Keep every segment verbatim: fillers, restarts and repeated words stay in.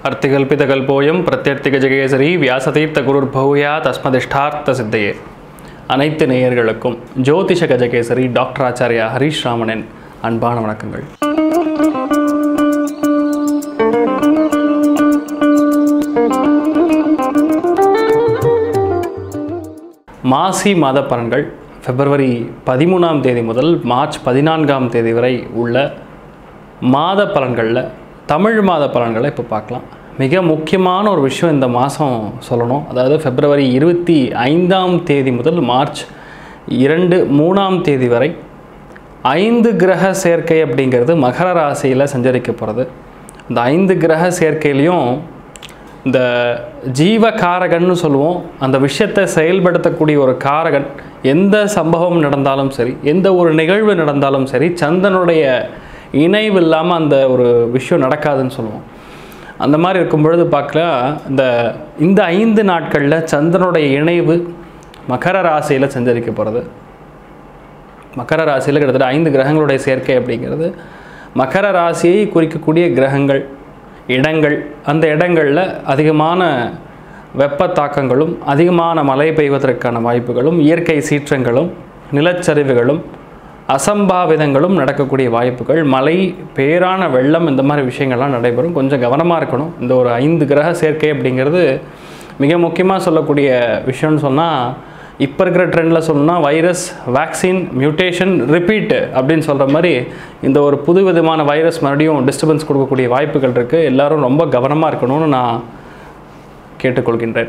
अर्तिकल्पितकल्पोऽयं प्रत्यर्थिगजकेसरी व्यासतीर्थगुरुर्भूया तस्मदिष्टार्थसिद्धये அனைத்து நேயர்களுக்கும் ஜோதிஷ கஜகேசரி டாக்டர் ஆச்சாரியா ஹரிஷ் ராமனின் அன்பான வணக்கங்கள். மாசி மாத பலன்கள் பிப்ரவரி பதிமூணாம் தேதி முதல் மார்ச் பதினான்காம் தேதி வரை உள்ள மாத பலன்களில் தமிழ் மாத பலன்களை இப்போ பார்க்கலாம். மிக முக்கியமான ஒரு விஷயம் இந்த மாதம் சொல்லணும். அதாவது பிப்ரவரி இருபத்தி ஐந்தாம் தேதி முதல் மார்ச் இரண்டு மூணாம் தேதி வரை ஐந்து கிரக சேர்க்கை அப்படிங்கிறது மகர ராசியில் சஞ்சரிக்க போகிறது. இந்த ஐந்து கிரக சேர்க்கையிலையும் இந்த ஜீவ காரகன்னு சொல்லுவோம். அந்த விஷயத்தை செயல்படுத்தக்கூடிய ஒரு காரகன் எந்த சம்பவம் நடந்தாலும் சரி, எந்த ஒரு நிகழ்வு நடந்தாலும் சரி, சந்திரனுடைய இணைவு இல்லாமல் அந்த ஒரு விஷயம் நடக்காதுன்னு சொல்லுவோம். அந்த மாதிரி இருக்கும் பொழுது பார்க்கலாம், இந்த இந்த ஐந்து நாட்களில் சந்திரனுடைய இணைவு மகர ராசியில் சஞ்சரிக்க போகிறது. மகர ராசியில் கிட்டத்தட்ட ஐந்து கிரகங்களுடைய சேர்க்கை அப்படிங்கிறது மகர ராசியை குறிக்கக்கூடிய கிரகங்கள், இடங்கள், அந்த இடங்களில் அதிகமான வெப்ப தாக்கங்களும் அதிகமான மழை பெய்வதற்கான வாய்ப்புகளும் இயற்கை சீற்றங்களும் நிலச்சரிவுகளும் அசம்பாவிதங்களும் நடக்கக்கூடிய வாய்ப்புகள், மழை, பேரான வெள்ளம், இந்த மாதிரி விஷயங்கள்லாம் நடைபெறும். கொஞ்சம் கவனமாக இருக்கணும். இந்த ஒரு ஐந்து கிரக சேர்க்கை அப்படிங்கிறது மிக முக்கியமாக சொல்லக்கூடிய விஷயம்னு சொன்னால், இப்போ இருக்கிற ட்ரெண்டில் சொல்லணும்னா வைரஸ், வேக்சின், மியூட்டேஷன், ரிப்பீட்டு அப்படின்னு சொல்கிற மாதிரி இந்த ஒரு புது விதமான வைரஸ் மறுபடியும் டிஸ்டர்பன்ஸ் கொடுக்கக்கூடிய வாய்ப்புகள் இருக்குது. எல்லோரும் ரொம்ப கவனமாக இருக்கணும்னு நான் கேட்டுக்கொள்கின்றேன்.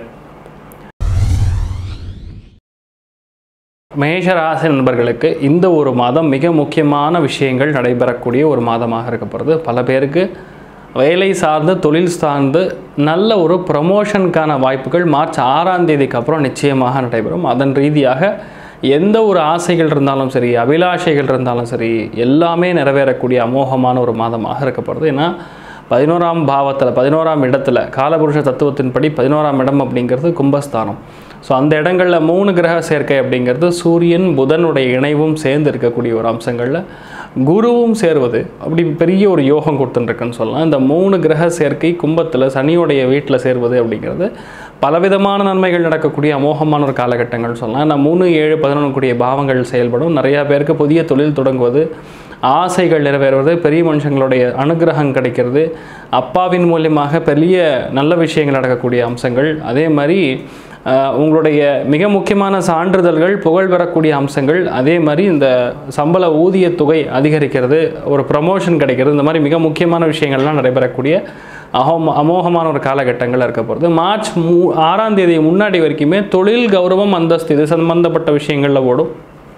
மேஷராசி நண்பர்களுக்கு இந்த ஒரு மாதம் மிக முக்கியமான விஷயங்கள் நடைபெறக்கூடிய ஒரு மாதமாக இருக்கப்படுறது. பல பேருக்கு வேலை சார்ந்து, தொழில் சார்ந்து நல்ல ஒரு ப்ரமோஷனுக்கான வாய்ப்புகள் மார்ச் ஆறாம் தேதிக்கு அப்புறம் நிச்சயமாக நடைபெறும். அதன் ரீதியாக எந்த ஒரு ஆசைகள் இருந்தாலும் சரி, அபிலாஷைகள் இருந்தாலும் சரி, எல்லாமே நிறைவேறக்கூடிய அமோகமான ஒரு மாதமாக இருக்கப்படுது. ஏன்னா பதினோராம் பாவத்தில், பதினோராம் இடத்துல காலபுருஷ தத்துவத்தின்படி பதினோராம் இடம் அப்படிங்கிறது கும்பஸ்தானம். ஸோ அந்த இடங்களில் மூணு கிரக சேர்க்கை அப்படிங்கிறது சூரியன் புதனுடைய இணைவும் சேர்ந்து இருக்கக்கூடிய ஒரு அம்சங்களில் குருவும் சேருவது அப்படி பெரிய ஒரு யோகம் கொடுத்துட்டுருக்குன்னு சொல்லலாம். இந்த மூணு கிரக சேர்க்கை கும்பத்தில் சனியோடைய வீட்டில் சேர்வது அப்படிங்கிறது பலவிதமான நன்மைகள் நடக்கக்கூடிய அமோகமான ஒரு காலகட்டங்கள் சொல்லலாம். ஏன்னா மூணு ஏழு பதினொன்று கூடிய பாவங்கள் செயல்படும். நிறையா பேருக்கு புதிய தொழில் தொடங்குவது, ஆசைகள் நிறைவேறுவது, பெரிய மனுஷங்களுடைய அனுகிரகம் கிடைக்கிறது, அப்பாவின் மூலியமாக பெரிய நல்ல விஷயங்கள் நடக்கக்கூடிய அம்சங்கள், அதே மாதிரி உங்களுடைய மிக முக்கியமான சான்றிதழ்கள், புகழ் பெறக்கூடிய அம்சங்கள், அதே மாதிரி இந்த சம்பள ஊதிய தொகை அதிகரிக்கிறது, ஒரு ப்ரமோஷன் கிடைக்கிறது, இந்த மாதிரி மிக முக்கியமான விஷயங்கள்லாம் நடைபெறக்கூடிய அஹோம் அமோகமான ஒரு காலகட்டங்கள் இருக்க போகிறது. மார்ச் மூ ஆறாம் தேதி முன்னாடி வரைக்குமே தொழில், கௌரவம், அந்தஸ்து இது சம்பந்தப்பட்ட விஷயங்களில் ஓடும்.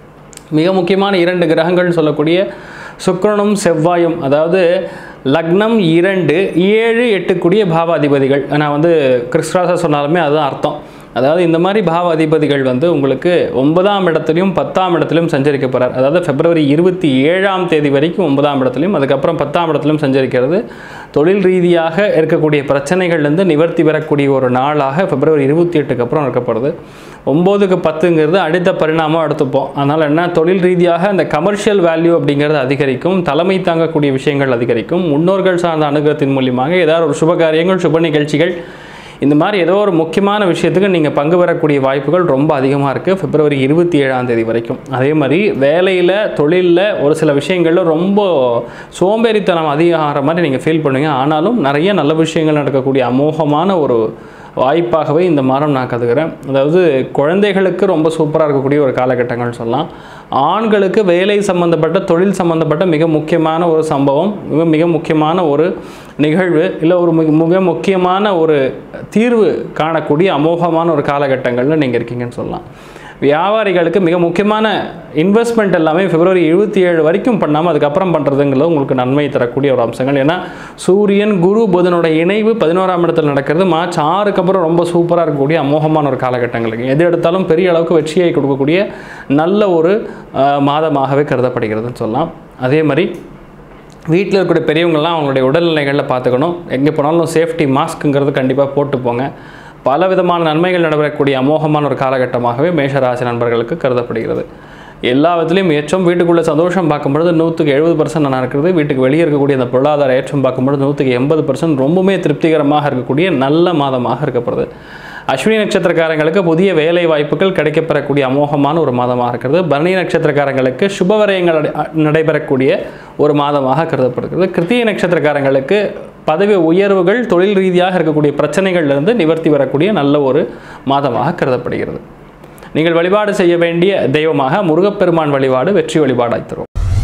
மிக முக்கியமான இரண்டு கிரகங்கள் சொல்லக்கூடிய சுக்கிரனும் செவ்வாயும், அதாவது லக்னம் இரண்டு ஏழு எட்டு கூடிய பாவ அதிபதிகள். நான் வந்து கிறிஸ்ராசா சொன்னாலுமே அதுதான் அர்த்தம். அதாவது இந்த மாதிரி பாவ அதிபதிகள் வந்து உங்களுக்கு ஒன்பதாம் இடத்துலையும் பத்தாம் இடத்துலையும் சஞ்சரிக்க போகிறார். அதாவது பிப்ரவரி இருபத்தி ஏழாம் தேதி வரைக்கும் ஒன்பதாம் இடத்துலையும், அதுக்கப்புறம் பத்தாம் இடத்துலையும் சஞ்சரிக்கிறது தொழில் ரீதியாக இருக்கக்கூடிய பிரச்சனைகள்லேருந்து நிவர்த்தி பெறக்கூடிய ஒரு நாளாக பிப்ரவரி இருபத்தி எட்டுக்கு அப்புறம் இருக்கப்படுது. ஒம்போதுக்கு பத்துங்கிறது அடுத்த பரிணாமம் எடுத்துப்போம். அதனால் என்ன, தொழில் ரீதியாக அந்த கமர்ஷியல் வேல்யூ அப்படிங்கிறது அதிகரிக்கும், தலைமை தாங்கக்கூடிய விஷயங்கள் அதிகரிக்கும், முன்னோர்கள் சார்ந்த அனுகிரகத்தின் மூலியமாக ஏதாவது ஒரு சுபகாரியங்கள், சுப நிகழ்ச்சிகள், இந்த மாதிரி ஏதோ ஒரு முக்கியமான விஷயத்துக்கு நீங்கள் பங்கு பெறக்கூடிய வாய்ப்புகள் ரொம்ப அதிகமாக இருக்குது பிப்ரவரி இருபத்தி ஏழாம் தேதி வரைக்கும். அதே மாதிரி வேலையில், தொழிலில் ஒரு சில விஷயங்களில் ரொம்ப சோம்பேறித்தனம் அதிகமாகிற மாதிரி நீங்கள் ஃபீல் பண்ணுவீங்க. ஆனாலும் நிறைய நல்ல விஷயங்கள் நடக்கக்கூடிய அமோகமான ஒரு வாய்ப்பாகவே இந்த மாதம் நான் கருதுகிறேன். அதாவது குழந்தைகளுக்கு ரொம்ப சூப்பராக இருக்கக்கூடிய ஒரு காலகட்டங்கள் சொல்லலாம். ஆண்களுக்கு வேலை சம்பந்தப்பட்ட, தொழில் சம்பந்தப்பட்ட மிக முக்கியமான ஒரு சம்பவம், மிக மிக முக்கியமான ஒரு நிகழ்வு, இல்லை ஒரு மிக மிக முக்கியமான ஒரு தீர்வு காணக்கூடிய அமோகமான ஒரு காலகட்டங்களில் நீங்கள் இருக்கீங்கன்னு சொல்லலாம். வியாபாரிகளுக்கு மிக முக்கியமான இன்வெஸ்ட்மெண்ட் எல்லாமே பிப்ரவரி இருபத்தி ஏழு வரைக்கும் பண்ணாமல் அதுக்கப்புறம் பண்ணுறதுங்கிறது உங்களுக்கு நன்மை தரக்கூடிய ஒரு அம்சங்கள். ஏன்னா சூரியன் குரு புதனோட இணைவு பதினோராம் இடத்தில் நடக்கிறது. மார்ச் ஆறுக்கு அப்புறம் ரொம்ப சூப்பராக இருக்கக்கூடிய அமோகமான ஒரு காலகட்டங்களுக்கு எது எடுத்தாலும் பெரிய அளவுக்கு வெற்றியை கொடுக்கக்கூடிய நல்ல ஒரு மாதமாகவே கருதப்படுகிறதுன்னு சொல்லலாம். அதே மாதிரி வீட்டில் இருக்கக்கூடிய பெரியவங்கள்லாம் அவங்களுடைய உடல்நிலைகளில் பார்த்துக்கணும். எங்கே போனாலும் சேஃப்டி மாஸ்க்குங்கிறது கண்டிப்பாக போட்டு போங்க. பல விதமான நன்மைகள் நடைபெறக்கூடிய அமோகமான ஒரு காலகட்டமாகவே மேஷராசி நண்பர்களுக்கு கருதப்படுகிறது. எல்லா விதத்துலையும் ஏற்றம். வீட்டுக்குள்ளே சந்தோஷம் பார்க்கும்பொழுது நூற்றுக்கு எழுபது பர்சன்ட் நல்லா இருக்கிறது. வீட்டுக்கு வெளியே இருக்கக்கூடிய அந்த பொருளாதார ஏற்றம் பார்க்கும்பொழுது நூற்றுக்கு எண்பது பர்சன்ட் ரொம்பவுமே திருப்திகரமாக இருக்கக்கூடிய நல்ல மாதமாக இருக்கப்படுது. அஸ்வினி நட்சத்திரக்காரங்களுக்கு புதிய வேலை வாய்ப்புகள் கிடைக்கப்பெறக்கூடிய அமோகமான ஒரு மாதமாக இருக்கிறது. பரணி நட்சத்திரக்காரங்களுக்கு சுபவரயங்கள் நடைபெறக்கூடிய ஒரு மாதமாக கருதப்படுகிறது. கிருத்திகை நட்சத்திரக்காரங்களுக்கு பதவி உயர்வுகள், தொழில் ரீதியாக இருக்கக்கூடிய பிரச்சனைகள்லேருந்து நிவர்த்தி வரக்கூடிய நல்ல ஒரு மாதமாக கருதப்படுகிறது. நீங்கள் வழிபாடு செய்ய வேண்டிய தெய்வமாக முருகப்பெருமான் வழிபாடு வெற்றி வழிபாடாய் தரும்.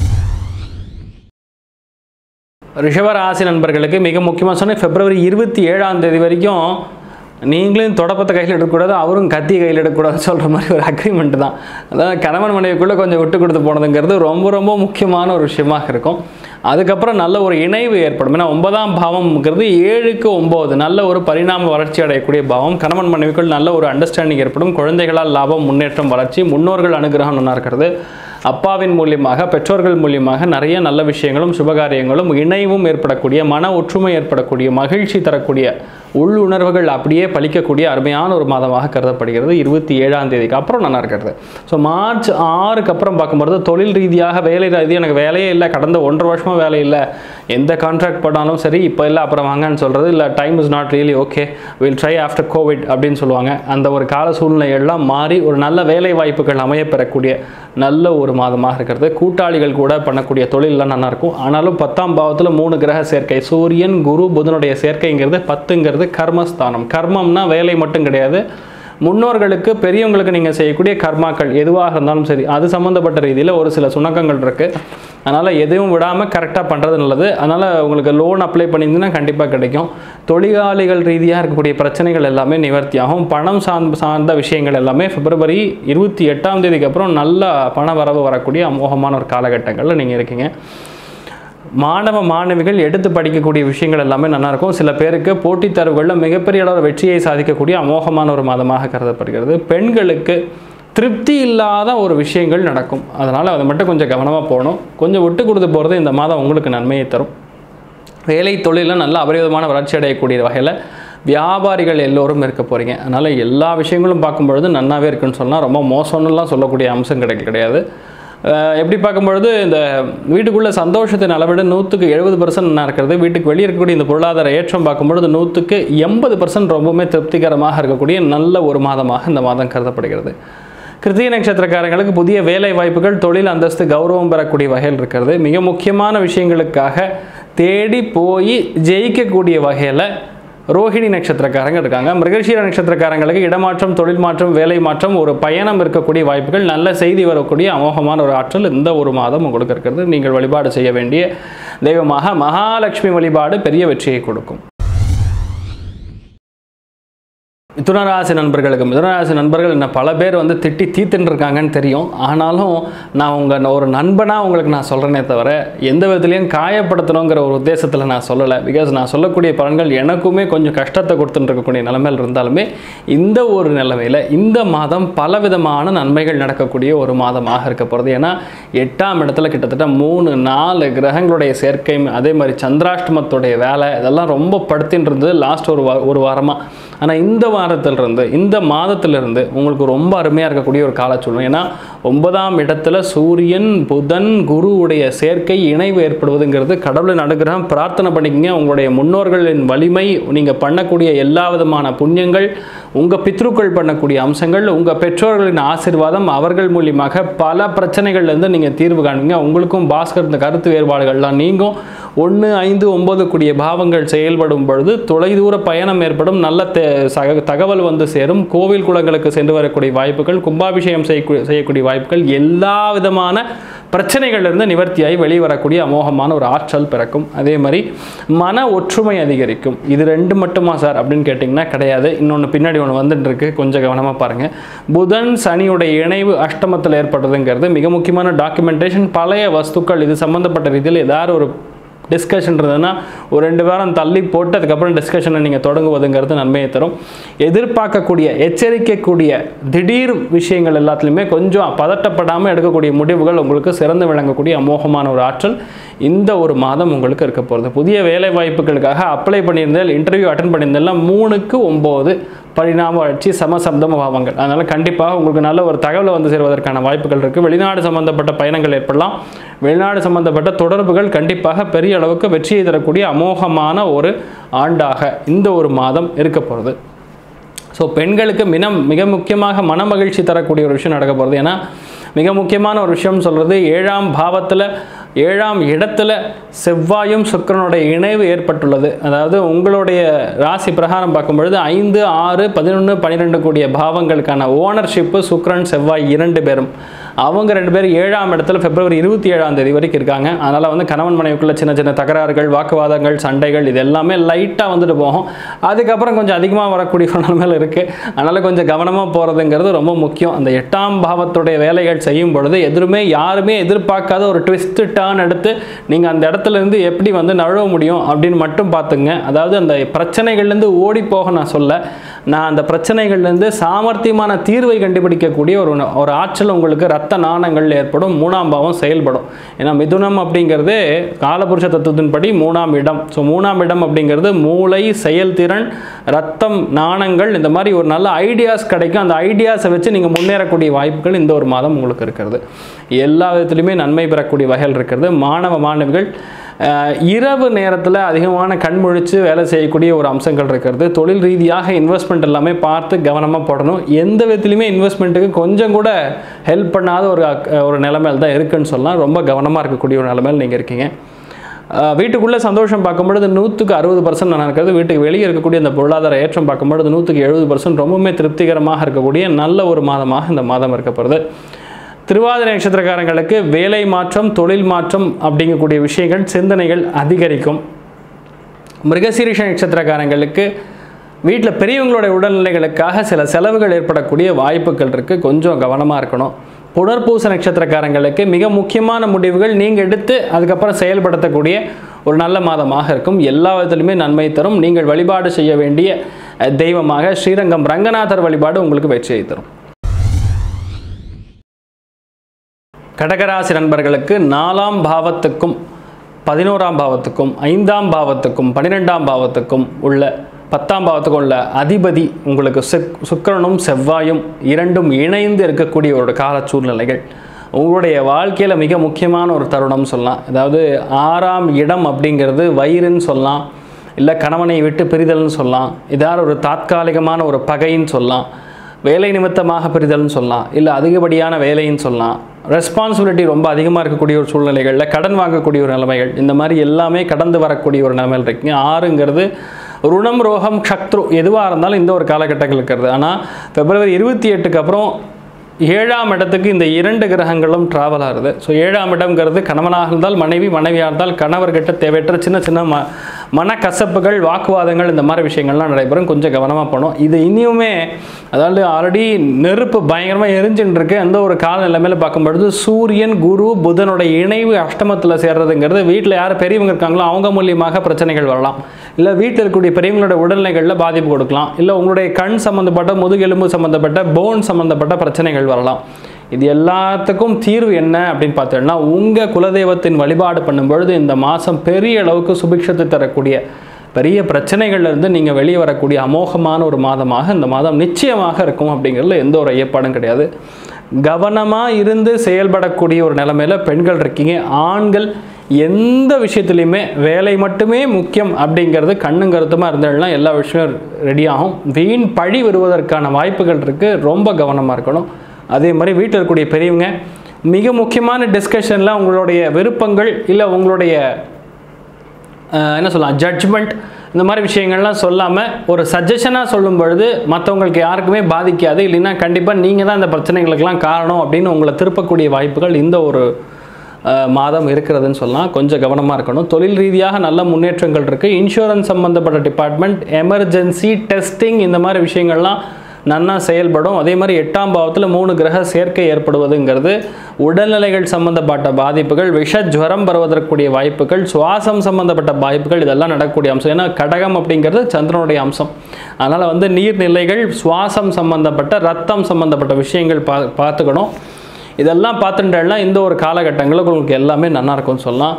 ரிஷபராசி நண்பர்களுக்கு மிக முக்கியமாக சொன்ன பிப்ரவரி இருபத்தி ஏழாம் தேதி வரைக்கும் நீங்களும் தொடப்பத்தை கையில் எடுக்கக்கூடாது, அவரும் கத்தி கையில் எடுக்கக்கூடாதுன்னு சொல்கிற மாதிரி ஒரு அக்ரிமெண்ட் தான். அதாவது கணவன் மனைவிக்குள்ளே கொஞ்சம் விட்டு கொடுத்து போனதுங்கிறது ரொம்ப ரொம்ப முக்கியமான ஒரு விஷயமாக இருக்கும். அதுக்கப்புறம் நல்ல ஒரு இணைவு ஏற்படும். ஏன்னா ஒன்பதாம் பாவம்ங்கிறது ஏழுக்கு ஒம்பது நல்ல ஒரு பரிணாம வளர்ச்சி அடையக்கூடிய பாவம். கணவன் மனைவிக்குள் நல்ல ஒரு அண்டர்ஸ்டாண்டிங் ஏற்படும். குழந்தைகளால் லாபம், முன்னேற்றம், வளர்ச்சி, முன்னோர்கள் அனுகிரகம் நல்லா இருக்கிறது. அப்பாவின் மூலியமாக, பெற்றோர்கள் மூலியமாக நிறைய நல்ல விஷயங்களும் சுபகாரியங்களும் இணைவும் ஏற்படக்கூடிய, மன ஒற்றுமை ஏற்படக்கூடிய, மகிழ்ச்சி தரக்கூடிய, உள்ளுணர்வுகள் அப்படியே பலிக்கக்கூடிய அருமையான ஒரு மாதமாக கருதப்படுகிறது. இருபத்தி ஏழாம் தேதிக்கு அப்புறம் நல்லா இருக்கிறது. ஸோ மார்ச் ஆறுக்கு அப்புறம் பார்க்கும்போது தொழில் ரீதியாக வேலை ரீதியாக எனக்கு வேலையே இல்லை, கடந்த ஒன்றரை வருஷமாக வேலை இல்லை, எந்த கான்ட்ராக்ட் பண்ணாலும் சரி இப்போ இல்லை அப்புறம் வாங்கன்னு சொல்கிறது, இல்லை time is not really okay, will try after COVID அப்படின்னு சொல்லுவாங்க. அந்த ஒரு கால சூழ்நிலை எல்லாம் மாறி ஒரு நல்ல வேலை வாய்ப்புகள் அமைய பெறக்கூடிய நல்ல ஒரு மாதமாக இருக்கிறது. கூட்டாளிகள் கூட பண்ணக்கூடிய தொழிலெலாம் நல்லா இருக்கும். ஆனாலும் பத்தாம் பாவத்தில் மூணு கிரக சேர்க்கை, சூரியன் குரு புதனுடைய சேர்க்கைங்கிறது பத்துங்கிறது கர்மஸ்தானம். கர்மம்னா வேலை மட்டும் கிடையாது, முன்னோர்களுக்கு பெரியவங்களுக்கு நீங்கள் செய்யக்கூடிய கர்மாக்கள் எதுவாக இருந்தாலும் சரி அது சம்மந்தப்பட்ட ரீதியில் ஒரு சில சுணக்கங்கள் இருக்குது. அதனால் எதுவும் விடாமல் கரெக்டாக பண்ணுறது நல்லது. அதனால் உங்களுக்கு லோன் அப்ளை பண்ணியிருந்தீங்கன்னா கண்டிப்பாக கிடைக்கும். தொழிலாளிகள் ரீதியாக இருக்கக்கூடிய பிரச்சனைகள் எல்லாமே நிவர்த்தியாகும். பணம் சார்ந்த சார்ந்த விஷயங்கள் எல்லாமே பிப்ரவரி இருபத்தி எட்டாம் தேதிக்கு அப்புறம் நல்ல பண வரவு வரக்கூடிய அமோகமான ஒரு காலகட்டங்களில் நீங்கள் இருக்கீங்க. மாணவ மாணவிகள் எடுத்து படிக்கக்கூடிய விஷயங்கள் எல்லாமே நல்லாயிருக்கும். சில பேருக்கு போட்டித் தேர்வுகளில் மிகப்பெரிய அளவு வெற்றியை சாதிக்கக்கூடிய அமோகமான ஒரு மாதமாக கருதப்படுகிறது. பெண்களுக்கு திருப்தி இல்லாத ஒரு விஷயங்கள் நடக்கும். அதனால் அதை மட்டும் கொஞ்சம் கவனமாக போகணும். கொஞ்சம் விட்டு கொடுத்து போகிறது இந்த மாதம் உங்களுக்கு நன்மையை தரும். வேலை தொழிலில் நல்ல அபரிவிதமான வளர்ச்சி அடையக்கூடிய வகையில் வியாபாரிகள் எல்லோரும் இருக்க போகிறீங்க. அதனால் எல்லா விஷயங்களும் பார்க்கும்பொழுது நன்னாவே இருக்குன்னு சொன்னால் ரொம்ப மோசம்னுலாம் சொல்லக்கூடிய அம்சம் கிடைக்க கிடையாது. எப்படி பார்க்கும்பொழுது இந்த வீட்டுக்குள்ளே சந்தோஷத்தின் அளவிட நூற்றுக்கு எழுபது பர்சன்ட் நல்லா இருக்கிறது. வீட்டுக்கு வெளியே இருக்கக்கூடிய இந்த பொருளாதார ஏற்றம் பார்க்கும்பொழுது நூற்றுக்கு எண்பது பர்சன்ட் ரொம்பவுமே திருப்திகரமாக இருக்கக்கூடிய நல்ல ஒரு மாதமாக இந்த மாதம் கருதப்படுகிறது. கிருத்திகை நட்சத்திரக்காரங்களுக்கு புதிய வேலை வாய்ப்புகள், தொழில் அந்தஸ்து, கௌரவம் பெறக்கூடிய வகையில் இருக்கிறது. மிக முக்கியமான விஷயங்களுக்காக தேடி போய் ஜெயிக்கக்கூடிய வகையில் ரோஹிணி நட்சத்திரக்காரங்க இருக்காங்க. மிருகசீர நட்சத்திரக்காரங்களுக்கு இடமாற்றம், தொழில் மாற்றம், வேலை மாற்றம், ஒரு பயணம் இருக்கக்கூடிய வாய்ப்புகள், நல்ல செய்தி வரக்கூடிய அமோகமான ஒரு ஆற்றல் இந்த ஒரு மாதம் உங்களுக்கு இருக்கிறது. நீங்கள் வழிபாடு செய்ய வேண்டிய தெய்வமாக மகாலட்சுமி வழிபாடு பெரிய வெற்றியை கொடுக்கும். மிதுனராசி நண்பர்களுக்கு மிதுனராசி நண்பர்கள் என்ன பல பேர் வந்து திட்டி தீத்துன்னு இருக்காங்கன்னு தெரியும். ஆனாலும் நான் உங்கள் ஒரு நண்பனாக உங்களுக்கு நான் சொல்கிறேனே தவிர எந்த விதத்துலையும் காயப்படுத்தணுங்கிற ஒரு உத்தேசத்தில் நான் சொல்லலை. பிகாஸ் நான் சொல்லக்கூடிய பலன்கள் எனக்குமே கொஞ்சம் கஷ்டத்தை கொடுத்துட்டு இருக்கக்கூடிய நிலைமையில் இருந்தாலுமே இந்த ஒரு நிலைமையில் இந்த மாதம் பலவிதமான நன்மைகள் நடக்கக்கூடிய ஒரு மாதமாக இருக்க போகிறது. ஏன்னா எட்டாம் இடத்துல கிட்டத்தட்ட மூணு நாலு கிரகங்களுடைய சேர்க்கை, அதே மாதிரி சந்திராஷ்டமத்துடைய வேலை இதெல்லாம் ரொம்ப படுத்தின்னு இருந்தது லாஸ்ட் ஒரு வா ஒரு வாரமாக. ஆனால் இந்த வாரத்திலிருந்து இந்த மாதத்திலிருந்து உங்களுக்கு ரொம்ப அருமையாக இருக்கக்கூடிய ஒரு காலச்சூழ்நிலை. ஏன்னா ஒன்பதாம் இடத்துல சூரியன் புதன் குருவுடைய சேர்க்கை இணைவு ஏற்படுவதுங்கிறது கடவுளின் அனுகிரகம். பிரார்த்தனை பண்ணிக்கிங்க. உங்களுடைய முன்னோர்களின் வலிமை, நீங்கள் பண்ணக்கூடிய எல்லா விதமான புண்ணியங்கள், உங்கள் பித்ருக்கள் பண்ணக்கூடிய அம்சங்கள், உங்கள் பெற்றோர்களின் ஆசீர்வாதம், அவர்கள் மூலியமாக பல பிரச்சனைகள்லேருந்து நீங்கள் தீர்வு காணுவீங்க. உங்களுக்கும் பாஸ்கர் இந்த கருத்து வேறுபாடுகள்லாம் நீங்கும். ஒன்று ஐந்து ஒம்பது கூடிய பாவங்கள் செயல்படும் பொழுது தொலைதூர பயணம் ஏற்படும். நல்ல தகவல் வந்து சேரும். கோவில் குளங்களுக்கு சென்று வரக்கூடிய வாய்ப்புகள், கும்பாபிஷேகம் செய்யக்கூடிய வாய்ப்புகள், எல்லா விதமான பிரச்சனைகளிலிருந்து நிவர்த்தியாகி வெளிவரக்கூடிய அமோகமான ஒரு ஆற்றல் பிறக்கும். அதே மாதிரி மன ஒற்றுமை அதிகரிக்கும். இது ரெண்டு மட்டுமா சார் அப்படின்னு கேட்டிங்கன்னா கிடையாது. இன்னொன்று பின்னாடி ஒன்று வந்துட்டு இருக்கு, கொஞ்சம் கவனமாக பாருங்கள். புதன் சனியுடைய இணைவு அஷ்டமத்தில் ஏற்படுறதுங்கிறது மிக முக்கியமான டாக்குமெண்டேஷன். பழைய வஸ்துக்கள் இது சம்மந்தப்பட்ட ரீதியில் ஏதாவது ஒரு டிஸ்கஷன் இருந்ததுன்னா ஒரு ரெண்டு வாரம் தள்ளி போட்டு அதுக்கப்புறம் டிஸ்கஷனை நீங்கள் தொடங்குவதுங்கிறது நன்மையை தரும். எதிர்பார்க்கக்கூடிய எச்சரிக்கக்கூடிய திடீர் விஷயங்கள் எல்லாத்துலேயுமே கொஞ்சம் பதட்டப்படாமல் எடுக்கக்கூடிய முடிவுகள் உங்களுக்கு சிறந்து விளங்கக்கூடிய அமோகமான ஒரு ஆற்றல் இந்த ஒரு மாதம் உங்களுக்கு இருக்க போகிறது. புதிய வேலை வாய்ப்புகளுக்காக அப்ளை பண்ணியிருந்தால், இன்டர்வியூ அட்டன் பண்ணியிருந்தாலும் மூணுக்கு ஒம்பது பரிணாம வளர்ச்சி, சமசப்தம பாவங்கள். அதனால் கண்டிப்பாக உங்களுக்கு நல்ல ஒரு தகவலை வந்து சேர்வதற்கான வாய்ப்புகள் இருக்குது. வெளிநாடு சம்பந்தப்பட்ட பயணங்கள் ஏற்படலாம். வெளிநாடு சம்பந்தப்பட்ட தொடர்புகள் கண்டிப்பாக பெரிய அளவுக்கு வெற்றியை தரக்கூடிய அமோகமான ஒரு ஆண்டாக இந்த ஒரு மாதம் இருக்க போகிறது. ஸோ பெண்களுக்கு மினம் மிக முக்கியமாக மன மகிழ்ச்சி தரக்கூடிய ஒரு விஷயம் நடக்க போகிறது. ஏன்னா மிக முக்கியமான ஒரு விஷயம் சொல்கிறது, ஏழாம் பாவத்தில் ஏழாம் இடத்துல செவ்வாயும் சுக்கிரனுடைய இணைவு ஏற்பட்டுள்ளது. அதாவது உங்களுடைய ராசி பிரகாரம் பார்க்கும்பொழுது ஐந்து ஆறு பதினொன்று பன்னிரெண்டு கூடிய பாவங்களுக்கான ஓனர்ஷிப்பு சுக்கிரன் செவ்வாய் இரண்டு பேரும், அவங்க ரெண்டு பேரும் ஏழாம் இடத்துல பிப்ரவரி இருபத்தி ஏழாம் தேதி வரைக்கும் இருக்காங்க. அதனால் வந்து கணவன் மனைவிக்குள்ள சின்ன சின்ன தகராறுகள், வாக்குவாதங்கள், சண்டைகள் இது எல்லாமே லைட்டாக வந்துட்டு போகும். அதுக்கப்புறம் கொஞ்சம் அதிகமாக வரக்கூடிய நிலைமையில் இருக்குது. அதனால் கொஞ்சம் கவனமாக போகிறதுங்கிறது ரொம்ப முக்கியம். அந்த எட்டாம் பாவத்துடைய வேலைகள் செய்யும் பொழுது எதுவுமே யாருமே எதிர்பார்க்காத ஒரு ட்விஸ்ட் டர்ன் எடுத்து நீங்கள் அந்த இடத்துல இருந்து எப்படி வந்து நழுவ முடியும் அப்படின்னு மட்டும் பார்த்துங்க. அதாவது அந்த பிரச்சனைகள்லேருந்து ஓடி போக நான் சொல்ல, நான் அந்த பிரச்சனைகள்லேருந்து சாமர்த்தியமான தீர்வை கண்டுபிடிக்கக்கூடிய ஒரு ஒரு ஆற்றல் உங்களுக்கு ரத்த நாணங்கள் ஏற்படும். மூணாம் பாவம் செயல்படும். ஏன்னா மிதுனம் அப்படிங்கிறது காலபுருஷ தத்துவத்தின்படி மூணாம் இடம். ஸோ மூணாம் இடம் அப்படிங்கிறது மூளை, செயல்திறன், ரத்தம், நாணங்கள், இந்த மாதிரி ஒரு நல்ல ஐடியாஸ் கிடைக்கும். அந்த ஐடியாஸை வச்சு நீங்கள் முன்னேறக்கூடிய வாய்ப்புகள் இந்த ஒரு மாதம் உங்களுக்கு இருக்கிறது. எல்லா விதத்துலையுமே நன்மை பெறக்கூடிய வகையில் இருக்கிறது. மாணவ மாணவிகள் இரவு நேரத்தில் அதிகமான கண்முழிச்சு வேலை செய்யக்கூடிய ஒரு அம்சங்கள் இருக்கிறது. தொழில் ரீதியாக இன்வெஸ்ட்மெண்ட் எல்லாமே பார்த்து கவனமாக போடணும். எந்த விதத்துலையுமே இன்வெஸ்ட்மெண்ட்டுக்கு கொஞ்சம் கூட ஹெல்ப் பண்ணாத ஒரு ஒரு நிலைமையில் தான் இருக்குன்னு சொல்லலாம். ரொம்ப கவனமாக இருக்கக்கூடிய ஒரு நிலைமையில் நீங்கள் இருக்கீங்க. வீட்டுக்குள்ளே சந்தோஷம் பார்க்கும்பொழுது நூற்றுக்கு அறுபது பர்சன்ட் நான் இருக்கிறது. வீட்டுக்கு வெளியே இருக்கக்கூடிய அந்த பொருளாதார ஏற்றம் பார்க்கும்பொழுது நூற்றுக்கு எழுபது பர்சன்ட் ரொம்பவுமே திருப்திகரமாக இருக்கக்கூடிய நல்ல ஒரு மாதமாக இந்த மாதம் இருக்கப்படுது. திருவாதிரை நட்சத்திரக்காரங்களுக்கு வேலை மாற்றம், தொழில் மாற்றம் அப்படிங்கக்கூடிய விஷயங்கள், சிந்தனைகள் அதிகரிக்கும். மிருகசீரிஷ நட்சத்திரக்காரங்களுக்கு வீட்டில் பெரியவங்களுடைய உடல்நிலைகளுக்காக சில செலவுகள் ஏற்படக்கூடிய வாய்ப்புகள் இருக்குது. கொஞ்சம் கவனமாக இருக்கணும். புனர்பூச நட்சத்திரக்காரங்களுக்கு மிக முக்கியமான முடிவுகள் நீங்கள் எடுத்து அதுக்கப்புறம் செயல்படுத்தக்கூடிய ஒரு நல்ல மாதமாக இருக்கும். எல்லா விதத்திலுமே நன்மை தரும். நீங்கள் வழிபாடு செய்ய வேண்டிய தெய்வமாக ஸ்ரீரங்கம் ரங்கநாதர் வழிபாடு உங்களுக்கு வெற்றியை தரும். கடகராசி நண்பர்களுக்கு நாலாம் பாவத்துக்கும் பதினோராம் பாவத்துக்கும் ஐந்தாம் பாவத்துக்கும் பன்னிரெண்டாம் பாவத்துக்கும் உள்ள பத்தாம் பாவத்துக்கும் உள்ள அதிபதி உங்களுக்கு சுக்கிரனும் செவ்வாயும் இரண்டும் இணைந்து இருக்கக்கூடிய ஒரு கால சூழ்நிலைகள் உங்களுடைய வாழ்க்கையில் மிக முக்கியமான ஒரு தருணம் சொல்லலாம். அதாவது ஆறாம் இடம் அப்படிங்கிறது வயிறுன்னு சொல்லலாம், இல்லை கணவனை விட்டு பிரிதல்னு சொல்லலாம், இதால் ஒரு தாற்காலிகமான ஒரு பகைன்னு சொல்லலாம், வேலை நிமித்தமாக பிரிதல்னு சொல்லலாம், இல்லை அதிகப்படியான வேலைன்னு சொல்லலாம், ரெஸ்பான்சிபிலிட்டி ரொம்ப அதிகமாக இருக்கக்கூடிய ஒரு சூழ்நிலைகளில் கடன் வாங்கக்கூடிய ஒரு நிலைமைகள், இந்த மாதிரி எல்லாமே கடந்து வரக்கூடிய ஒரு நிலைமையில் இருக்குங்க. ஆறுங்கிறது ருணம், ரோகம், சத்ரு எதுவாக இருந்தாலும் இந்த ஒரு காலகட்டங்கள் இருக்கிறது. ஆனால் பிப்ரவரி இருபத்தி எட்டுக்கு அப்புறம் ஏழாம் இடத்துக்கு இந்த இரண்டு கிரகங்களும் ட்ராவல் ஆகுது. ஸோ ஏழாம் இடம்ங்கிறது கணவனாக இருந்தால் மனைவி, மனைவியாக இருந்தால் கணவர்கிட்ட தேவையற்ற சின்ன சின்ன ம மனக்கசப்புகள், வாக்குவாதங்கள், இந்த மாதிரி விஷயங்கள்லாம் நடைபெறும். கொஞ்சம் கவனமாக போகணும். இது இனியுமே அதாவது ஆல்ரெடி நெருப்பு பயங்கரமாக எரிஞ்சுன்னு இருக்கு. அந்த ஒரு கால நிலைமையில் பார்க்கும்பொழுது சூரியன், குரு, புதனுடைய இணைவு அஷ்டமத்தில் சேர்றதுங்கிறது வீட்டில் யார் பெரியவங்க இருக்காங்களோ அவங்க மூலியமாக பிரச்சனைகள் வரலாம். இல்லை வீட்டில் இருக்கக்கூடிய பெரியவங்களோட உடல்நிலைகளில் பாதிப்பு கொடுக்கலாம். இல்லை உங்களுடைய கண் சம்மந்தப்பட்ட, முதுகெலும்பு சம்மந்தப்பட்ட, போன் சம்மந்தப்பட்ட பிரச்சனைகள் வரலாம். இது எல்லாத்துக்கும் தீர்வு என்ன அப்படின்னு பார்த்தோம்னா, உங்கள் குலதெய்வத்தின் வழிபாடு பண்ணும்பொழுது இந்த மாதம் பெரிய அளவுக்கு சுபிக்ஷத்தை தரக்கூடிய பெரிய பிரச்சனைகள்லேருந்து நீங்கள் வெளியே வரக்கூடிய அமோகமான ஒரு மாதமாக இந்த மாதம் நிச்சயமாக இருக்கும். அப்படிங்கிறதுல எந்த ஒரு ஐயப்பாடும் கிடையாது. கவனமாக இருந்து செயல்படக்கூடிய ஒரு நிலைமையில் பெண்கள் இருக்கீங்க. ஆண்கள் எந்த விஷயத்துலையுமே வேலை மட்டுமே முக்கியம் அப்படிங்கிறது கண்ணும் கருத்துமாக இருந்ததுனா எல்லா விஷயம் ரெடியாகும். வீண் பழி வருவதற்கான வாய்ப்புகள் இருக்குது. ரொம்ப கவனமாக இருக்கணும். அதே மாதிரி வீட்டில் இருக்கக்கூடிய பெரியவங்க மிக முக்கியமான டிஸ்கஷனில் உங்களுடைய விருப்பங்கள் இல்லை உங்களுடைய என்ன சொல்லலாம் ஜட்ஜ்மெண்ட் இந்த மாதிரி விஷயங்கள்லாம் சொல்லாமல் ஒரு சஜஷனாக சொல்லும் பொழுது மற்றவங்களுக்கு யாருக்குமே பாதிக்காது. இல்லைன்னா கண்டிப்பாக நீங்கள் தான் இந்த பிரச்சனைகளுக்கெல்லாம் காரணம் அப்படின்னு உங்களை திருப்பக்கூடிய வாய்ப்புகள் இந்த ஒரு மாதம் இருக்கிறதுன்னு சொல்லலாம். கொஞ்சம் கவனமாக இருக்கணும். தொழில் ரீதியாக நல்ல முன்னேற்றங்கள் இருக்குது. இன்சூரன்ஸ் சம்மந்தப்பட்ட டிபார்ட்மெண்ட், எமர்ஜென்சி டெஸ்டிங் இந்த மாதிரி விஷயங்கள்லாம் நன்னா செயல்படும். அதே மாதிரி எட்டாம் பாவத்தில் மூணு கிரக சேர்க்கை ஏற்படுவதுங்கிறது உடல்நிலைகள் சம்பந்தப்பட்ட பாதிப்புகள், விஷ ஜுவரம் வருவதற்குரிய வாய்ப்புகள், சுவாசம் சம்பந்தப்பட்ட வாய்ப்புகள் இதெல்லாம் நடக்கக்கூடிய அம்சம். ஏன்னா கடகம் அப்படிங்கிறது சந்திரனுடைய அம்சம். அதனால் வந்து நீர்நிலைகள், சுவாசம் சம்பந்தப்பட்ட, ரத்தம் சம்பந்தப்பட்ட விஷயங்கள் பா பார்த்துக்கணும். இதெல்லாம் பார்த்துட்டேன்னா இந்த ஒரு காலகட்டங்களில் உங்களுக்கு எல்லாமே நல்லா இருக்கும்னு சொல்லலாம்.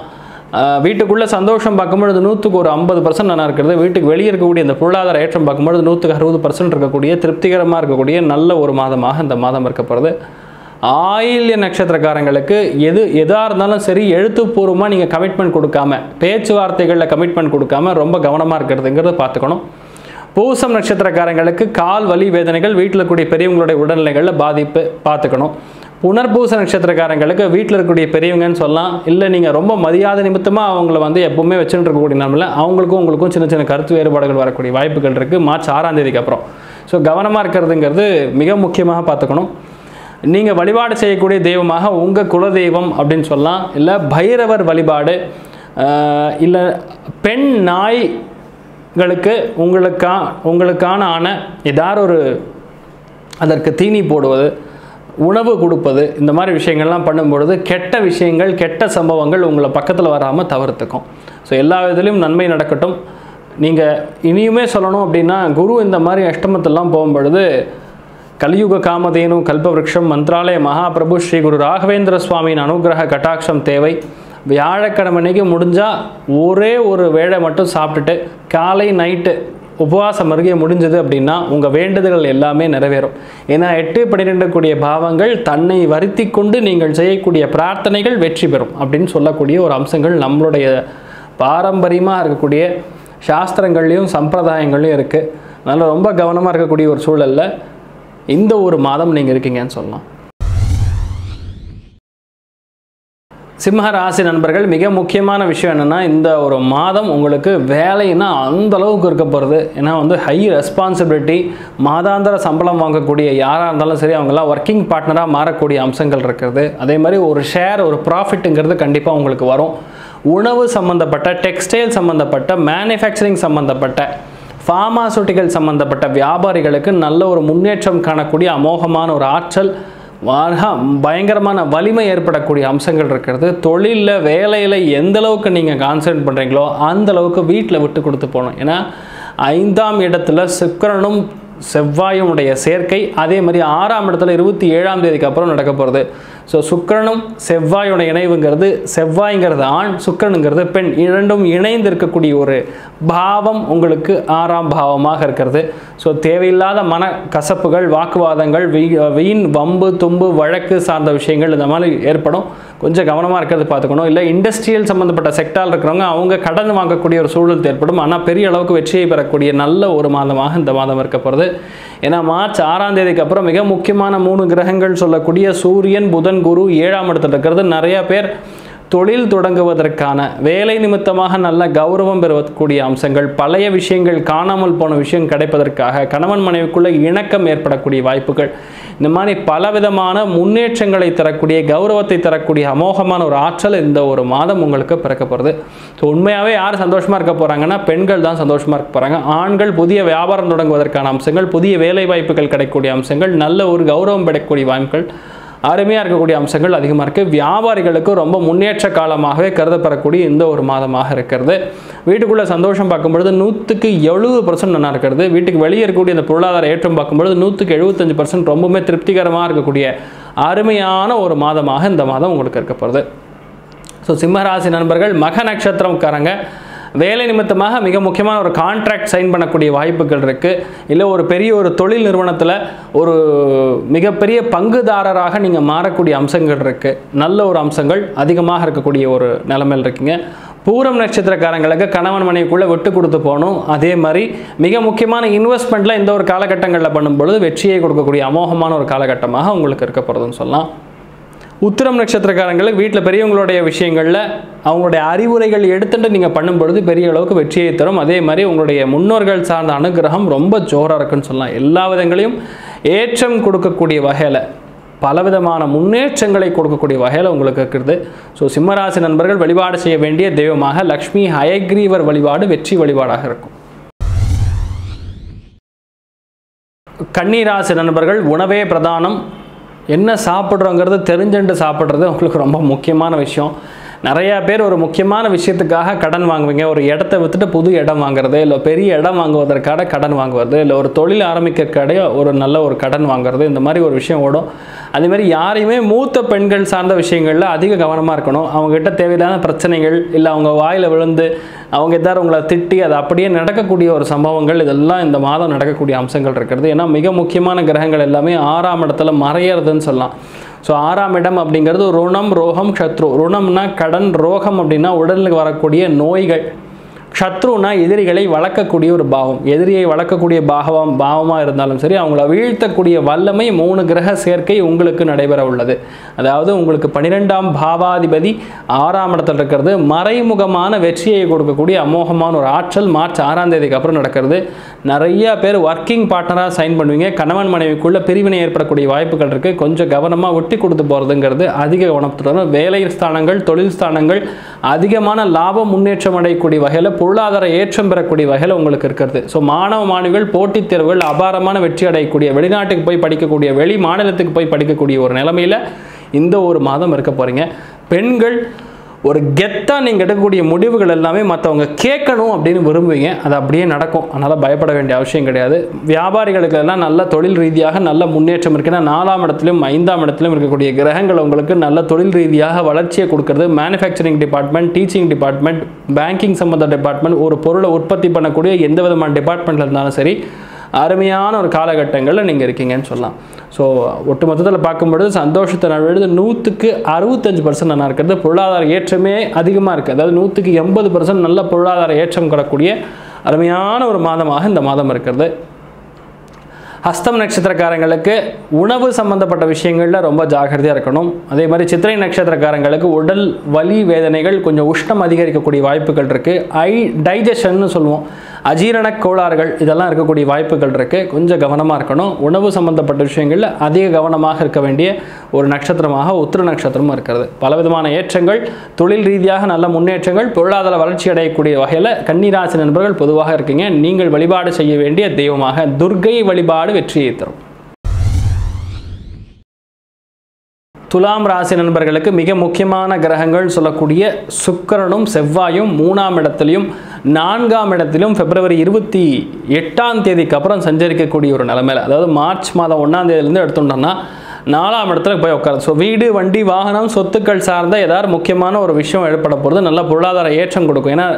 வீட்டுக்குள்ளே சந்தோஷம் பார்க்கும்பொழுது நூற்றுக்கு ஒரு ஐம்பது பர்சன்ட் நல்லா இருக்கிறது. வீட்டுக்கு வெளியே இருக்கக்கூடிய இந்த பொருளாதார ஏற்றம் பார்க்கும்பொழுது நூற்றுக்கு அறுபது பர்சன்ட் இருக்கக்கூடிய திருப்திகரமாக இருக்கக்கூடிய நல்ல ஒரு மாதமாக இந்த மாதம் இருக்கப்படுது. ஆயில்ய நட்சத்திரக்காரங்களுக்கு எது எதாக இருந்தாலும் சரி எழுத்துப்பூர்வமாக நீங்கள் கமிட்மெண்ட் கொடுக்காம, பேச்சுவார்த்தைகளில் கமிட்மெண்ட் கொடுக்காம ரொம்ப கவனமாக இருக்கிறதுங்கிறத பார்த்துக்கணும். பூசம் நட்சத்திரக்காரங்களுக்கு கால் வலி வேதனைகள், வீட்டில் இருக்கக்கூடிய பெரியவங்களுடைய உடல்நிலைகளில் பாதிப்பு பார்த்துக்கணும். புனர்பூச நட்சத்திரக்காரங்களுக்கு வீட்டில் இருக்கக்கூடிய பெரியவங்கன்னு சொல்லலாம், இல்லை நீங்கள் ரொம்ப மரியாதை நிமித்தமாக அவங்கள வந்து எப்பவுமே வச்சுட்டு இருக்கக்கூடிய நம்மள அவங்களுக்கும் உங்களுக்கும் சின்ன சின்ன கருத்து வேறுபாடுகள் வரக்கூடிய வாய்ப்புகள் இருக்குது மார்ச் ஆறாம் தேதிக்கு அப்புறம். ஸோ கவனமாக இருக்கிறதுங்கிறது மிக முக்கியமாக பார்த்துக்கணும். நீங்கள் வழிபாடு செய்யக்கூடிய தெய்வமாக உங்கள் குலதெய்வம் அப்படின்னு சொல்லலாம், இல்லை பைரவர் வழிபாடு, இல்லை பெண் நாய்களுக்கு உங்களுக்கா உங்களுக்கான ஆன ஏதாவது ஒரு அதற்கு தீனி போடுவது, உணவு கொடுப்பது, இந்த மாதிரி விஷயங்கள்லாம் பண்ணும்பொழுது கெட்ட விஷயங்கள் கெட்ட சம்பவங்கள் உங்களை பக்கத்தில் வராமல் தவிர்த்துக்கும். ஸோ எல்லா விதத்துலையும் நன்மை நடக்கட்டும். நீங்கள் இனியுமே சொல்லணும் அப்படின்னா, குரு இந்த மாதிரி அஷ்டமத்தெல்லாம் போகும்பொழுது கலியுக காமதேனு கல்பவருஷம் மந்த்ராலய மகாபிரபு ஸ்ரீ குரு ராகவேந்திர சுவாமியின் அனுகிரக கட்டாட்சம் தேவை. வியாழக்கிழமைக்கு முடிஞ்சால் ஒரே ஒரு வேளை மட்டும் சாப்பிட்டுட்டு காலை நைட்டு உபவாசம் அருகே முடிஞ்சது அப்படின்னா உங்கள் வேண்டுதல்கள் எல்லாமே நிறைவேறும். ஏன்னா எட்டு பன்னிரெண்டு கூடிய பாவங்கள் தன்னை வருத்தி கொண்டு நீங்கள் செய்யக்கூடிய பிரார்த்தனைகள் வெற்றி பெறும் அப்படின்னு சொல்லக்கூடிய ஒரு அம்சங்கள் நம்மளுடைய பாரம்பரியமாக இருக்கக்கூடிய சாஸ்திரங்கள்லையும் சம்பிரதாயங்கள்லையும் இருக்குது. அதனால் ரொம்ப கவனமாக இருக்கக்கூடிய ஒரு சூழலில் இந்த ஒரு மாதம் நீங்கள் இருக்கீங்கன்னு சொல்லலாம். சிம்ம ராசி நண்பர்கள், மிக முக்கியமான விஷயம் என்னென்னா, இந்த ஒரு மாதம் உங்களுக்கு வேலைன்னா அந்த அளவுக்கு இருக்க போகிறது. ஏன்னா வந்து ஹை ரெஸ்பான்சிபிலிட்டி, மாதாந்திர சம்பளம் வாங்கக்கூடிய யாராக இருந்தாலும் சரி அவங்களாம் ஒர்க்கிங் பார்ட்னராக மாறக்கூடிய அம்சங்கள் இருக்கிறது. அதே மாதிரி ஒரு ஷேர் ஒரு ப்ராஃபிட்டுங்கிறது கண்டிப்பாக உங்களுக்கு வரும். உணவு சம்மந்தப்பட்ட, டெக்ஸ்டைல் சம்மந்தப்பட்ட, மேனுஃபேக்சரிங் சம்மந்தப்பட்ட, ஃபார்மாசூட்டிக்கல் சம்மந்தப்பட்ட வியாபாரிகளுக்கு நல்ல ஒரு முன்னேற்றம் காணக்கூடிய அமோகமான ஒரு ஆற்றல், பயங்கரமான வலிமை ஏற்படக்கூடிய அம்சங்கள் இருக்கிறது. தொழிலில் வேலையில் எந்த அளவுக்கு நீங்கள் கான்சன்ட்ரேட் பண்ணுறீங்களோ அந்த அளவுக்கு வீட்டில் விட்டு கொடுத்து போகணும். ஏன்னா ஐந்தாம் இடத்துல சுக்கிரனும் செவ்வாயுடைய சேர்க்கை, அதே மாதிரி ஆறாம் இடத்துல இருபத்தி ஏழாம் தேதிக்கு அப்புறம் நடக்க போகிறது. ஸோ சுக்கிரனும் செவ்வாயோட இணைவுங்கிறது, செவ்வாய்ங்கிறது ஆண், சுக்கிரனுங்கிறது பெண், இரண்டும் இணைந்து இருக்கக்கூடிய ஒரு பாவம் உங்களுக்கு ஆறாம் பாவமாக இருக்கிறது. ஸோ தேவையில்லாத மன கசப்புகள், வாக்குவாதங்கள், வீண் வம்பு தும்பு வழக்கு சார்ந்த விஷயங்கள் இந்த மாதிரி ஏற்படும். கொஞ்சம் கவனமாக இருக்கிறது பார்த்துக்கணும். இல்லை இண்டஸ்ட்ரியல் சம்மந்தப்பட்ட செக்டாரில் இருக்கிறவங்க அவங்க கடன் வாங்கக்கூடிய ஒரு சூழல் ஏற்படும். ஆனால் பெரிய அளவுக்கு வெற்றியை பெறக்கூடிய நல்ல ஒரு மாதமாக இந்த மாதம் இருக்க போகிறது. ஏன்னா மார்ச் ஆறாம் தேதிக்கு அப்புறம் மிக முக்கியமான மூணு கிரகங்கள் சொல்லக்கூடிய சூரியன், புதன், குரு ஏழாம் இடத்துல இருக்கிறது. நிறைய பேர் தொழில் தொடங்குவதற்கான, வேலை நிமித்தமாக நல்ல கௌரவம் பெறக்கூடிய அம்சங்கள், பழைய விஷயங்கள் காணாமல் போன விஷயம் கிடைப்பதற்காக கணவன் மனைவிக்குள்ள இணக்கம் ஏற்படக்கூடிய வாய்ப்புகள், இந்த மாதிரி பலவிதமான முன்னேற்றங்களை தரக்கூடிய, கௌரவத்தை தரக்கூடிய அமோகமான ஒரு ஆற்றல் இந்த ஒரு மாதம் உங்களுக்கு பிறக்கப்படுறது. ஸோ உண்மையாகவே யார் சந்தோஷமாக இருக்க போகிறாங்கன்னா பெண்கள் தான் சந்தோஷமாக இருக்க போகிறாங்க. ஆண்கள் புதிய வியாபாரம் தொடங்குவதற்கான அம்சங்கள், புதிய வேலை வாய்ப்புகள் கிடைக்கக்கூடிய அம்சங்கள், நல்ல ஒரு கௌரவம் பெறக்கூடிய வாய்ப்புகள், அருமையாக இருக்கக்கூடிய அம்சங்கள் அதிகமாக இருக்குது. வியாபாரிகளுக்கு ரொம்ப முன்னேற்ற காலமாகவே கருதப்படக்கூடிய இந்த ஒரு மாதமாக இருக்கிறது. வீட்டுக்குள்ளே சந்தோஷம் பார்க்கும்பொழுது நூற்றுக்கு எழுபது பர்சன்ட் நல்லா இருக்கிறது. வீட்டுக்கு வெளியே இருக்கக்கூடிய இந்த பொருளாதார ஏற்றம் பார்க்கும்பொழுது நூற்றுக்கு எழுபத்தஞ்சு பர்சன்ட் ரொம்பவுமே திருப்திகரமாக இருக்கக்கூடிய அருமையான ஒரு மாதமாக இந்த மாதம் உங்களுக்கு இருக்க போகிறது. ஸோ சிம்மராசி நண்பர்கள், மக நட்சத்திரம்காரங்க வேலை நிமித்தமாக மிக முக்கியமான ஒரு கான்ட்ராக்ட் சைன் பண்ணக்கூடிய வாய்ப்புகள் இருக்குது. இல்லை ஒரு பெரிய ஒரு தொழில் நிறுவனத்தில் ஒரு மிகப்பெரிய பங்குதாரராக நீங்கள் மாறக்கூடிய அம்சங்கள் இருக்குது. நல்ல ஒரு அம்சங்கள் அதிகமாக இருக்கக்கூடிய ஒரு நிலைமையில் இருக்கீங்க. பூரம் நட்சத்திரக்காரங்களுக்கு கணவன் மனைவிக்குள்ளே விட்டு கொடுத்து போகணும். அதே மாதிரி மிக முக்கியமான இன்வெஸ்ட்மெண்ட்டில் இந்த ஒரு காலகட்டங்களில் பண்ணும்பொழுது வெற்றியை கொடுக்கக்கூடிய அமோகமான ஒரு காலகட்டமாக உங்களுக்கு இருக்க போகிறதுன்னு சொல்லலாம். உத்திரம் நட்சத்திரக்காரங்களுக்கு வீட்டில் பெரியவங்களுடைய விஷயங்களில் அவங்களுடைய அறிவுரைகள் எடுத்துட்டு நீங்கள் பண்ணும்பொழுது பெரிய அளவுக்கு வெற்றியை தரும். அதே மாதிரி உங்களுடைய முன்னோர்கள் சார்ந்த அனுகிரகம் ரொம்ப ஜோராக இருக்குன்னு சொல்லலாம். எல்லா விதங்களையும் ஏற்றம் கொடுக்கக்கூடிய வகையில், பலவிதமான முன்னேற்றங்களை கொடுக்கக்கூடிய வகையில் உங்களுக்கு இருக்கிறது. ஸோ சிம்மராசி நண்பர்கள் வழிபாடு செய்ய வேண்டிய தெய்வமாக லக்ஷ்மி ஹயக்ரீவர் வழிபாடு வெற்றி வழிபாடாக இருக்கும். கன்னிராசி நண்பர்கள், உணவே பிரதானம். என்ன சாப்பிட்றோங்கிறது தெரிஞ்சுட்டு சாப்பிட்றது உங்களுக்கு ரொம்ப முக்கியமான விஷயம். நிறையா பேர் ஒரு முக்கியமான விஷயத்துக்காக கடன் வாங்குவீங்க. ஒரு இடத்த விற்றுட்டு புது இடம் வாங்குறது, இல்லை பெரிய இடம் வாங்குவதற்காக கடன் வாங்குவது, இல்லை ஒரு தொழில் ஆரம்பிக்கிறக்காக ஒரு நல்ல ஒரு கடன் வாங்குறது, இந்த மாதிரி ஒரு விஷயம் ஓடும். அதேமாதிரி யாரையுமே மூத்த பெண்கள் சார்ந்த விஷயங்களில் அதிக கவனமாக இருக்கணும். அவங்ககிட்ட தேவையில்லாத பிரச்சனைகள் இல்லை அவங்க வாயில் விழுந்து அவங்க எதாவது உங்களை திட்டி அது அப்படியே நடக்கக்கூடிய ஒரு சம்பவங்கள் இதெல்லாம் இந்த மாதம் நடக்கக்கூடிய அம்சங்கள் இருக்கிறது. ஏன்னா மிக முக்கியமான கிரகங்கள் எல்லாமே ஆறாம் இடத்துல மறையிறதுன்னு சொல்லலாம். ஸோ ஆறாம் இடம் அப்படிங்கிறது ருணம், ரோகம், சத்ரு. ருணம்னா கடன், ரோகம் அப்படின்னா உடலுக்கு வரக்கூடிய நோய்கள், சத்ருனா எதிரிகளை வளர்க்கக்கூடிய ஒரு பாவம். எதிரியை வளர்க்கக்கூடிய பாவம் பாவமாக இருந்தாலும் சரி, அவங்கள வீழ்த்தக்கூடிய வல்லமை மூணு கிரக சேர்க்கை உங்களுக்கு நடைபெற உள்ளது. அதாவது உங்களுக்கு பன்னிரெண்டாம் பாவாதிபதி ஆறாம் இடத்துல இருக்கிறது மறைமுகமான வெற்றியை கொடுக்கக்கூடிய அமோகமான ஒரு ஆற்றல் மார்ச் ஆறாம் தேதிக்கு அப்புறம் நடக்கிறது. நிறைய பேர் ஒர்க்கிங் பார்ட்னராக சைன் பண்ணுவீங்க. கணவன் மனைவிக்குள்ள பிரிவினை ஏற்படக்கூடிய வாய்ப்புகள் இருக்குது. கொஞ்சம் கவனமாக ஒட்டி கொடுத்து போகிறதுங்கிறது அதிக கவனத்துடன். வேலை ஸ்தானங்கள், தொழில் ஸ்தானங்கள் அதிகமான லாபம் முன்னேற்றம் அடையக்கூடிய வகையில், பொருளாதார ஏற்றம் பெறக்கூடிய வகையில் உங்களுக்கு இருக்கிறது. ஸோ மாணவ மாணவிகள் போட்டித் தேர்வுகள் அபாரமான வெற்றி அடையக்கூடிய, வெளிநாட்டுக்கு போய் படிக்கக்கூடிய, வெளி மாநிலத்துக்கு போய் படிக்கக்கூடிய ஒரு நிலைமையில் இந்த ஒரு மாதம் இருக்க போகிறீங்க. பெண்கள் ஒரு கெத்தாக நீங்கள் எடுக்கக்கூடிய முடிவுகள் எல்லாமே மற்றவங்க கேட்கணும் அப்படின்னு விரும்புவீங்க. அது அப்படியே நடக்கும். அதனால் பயப்பட வேண்டிய அவசியம் கிடையாது. வியாபாரிகளுக்கு எல்லாம் நல்ல தொழில் ரீதியாக நல்ல முன்னேற்றம் இருக்குன்னா நாலாம் இடத்துலையும் ஐந்தாம் இடத்துலையும் இருக்கக்கூடிய கிரகங்கள் உங்களுக்கு நல்ல தொழில் ரீதியாக வளர்ச்சியை கொடுக்கறது. Manufacturing department, teaching department, banking சம்மந்த டிபார்ட்மெண்ட், ஒரு பொருளை உற்பத்தி பண்ணக்கூடிய எந்த விதமான டிபார்ட்மெண்ட்டில் இருந்தாலும் சரி அருமையான ஒரு காலகட்டங்களில் நீங்கள் இருக்கீங்கன்னு சொல்லலாம். ஸோ ஒட்டு மொத்தத்தில் பார்க்கும்பொழுது சந்தோஷத்தை நழுது நூற்றுக்கு அறுபத்தஞ்சு பர்சன்ட் நல்லா இருக்கிறது. பொருளாதார ஏற்றமே அதிகமாக இருக்குது. அதாவது நூற்றுக்கு எண்பது பர்சன்ட் நல்ல பொருளாதார ஏற்றம் கிடக்கூடிய அருமையான ஒரு மாதமாக இந்த மாதம் இருக்கிறது. ஹஸ்தம் நட்சத்திரக்காரங்களுக்கு உணவு சம்பந்தப்பட்ட விஷயங்களில் ரொம்ப ஜாகிரதையாக இருக்கணும். அதே மாதிரி சித்திரை நட்சத்திரக்காரங்களுக்கு உடல் வலி வேதனைகள், கொஞ்சம் உஷ்ணம் அதிகரிக்கக்கூடிய வாய்ப்புகள் இருக்குது. ஐ டைஜஷன்னு சொல்லுவோம், அஜீரண கோளாறுகள் இதெல்லாம் இருக்கக்கூடிய வாய்ப்புகள் இருக்குது. கொஞ்சம் கவனமாக இருக்கணும். உணவு சம்பந்தப்பட்ட விஷயங்களில் அதிக கவனமாக இருக்க வேண்டிய ஒரு நட்சத்திரமாக உத்திர நட்சத்திரமும் இருக்கிறது. பலவிதமான ஏற்றங்கள், தொழில் ரீதியாக நல்ல முன்னேற்றங்கள், பொருளாதார வளர்ச்சி அடையக்கூடிய வகையில் கன்னிராசி நண்பர்கள் பொதுவாக இருக்கீங்க. நீங்கள் வழிபாடு செய்ய வேண்டிய தெய்வமாக துர்க்கை வழிபாடு வெற்றியை தரும். துலாம் ராசி நண்பர்களுக்கு மிக முக்கியமான கிரகங்கள் சொல்லக்கூடிய சுக்கிரனும் செவ்வாயும் மூணாம் இடத்திலையும் நான்காம் இடத்திலும் பிப்ரவரி இருபத்தி எட்டாம் தேதிக்கு அப்புறம் சஞ்சரிக்கக்கூடிய ஒரு நிலைமையில், அதாவது மார்ச் மாதம் ஒன்றாம் தேதியிலேருந்து எடுத்துட்டோம்னா நாலாம் இடத்துல போய் உட்காரு. ஸோ வீடு, வண்டி, வாகனம், சொத்துக்கள் சார்ந்த ஏதாவது முக்கியமான ஒரு விஷயம் ஏற்பட போகிறது. நல்ல பொருளாதார ஏற்றம் கொடுக்கும். ஏன்னா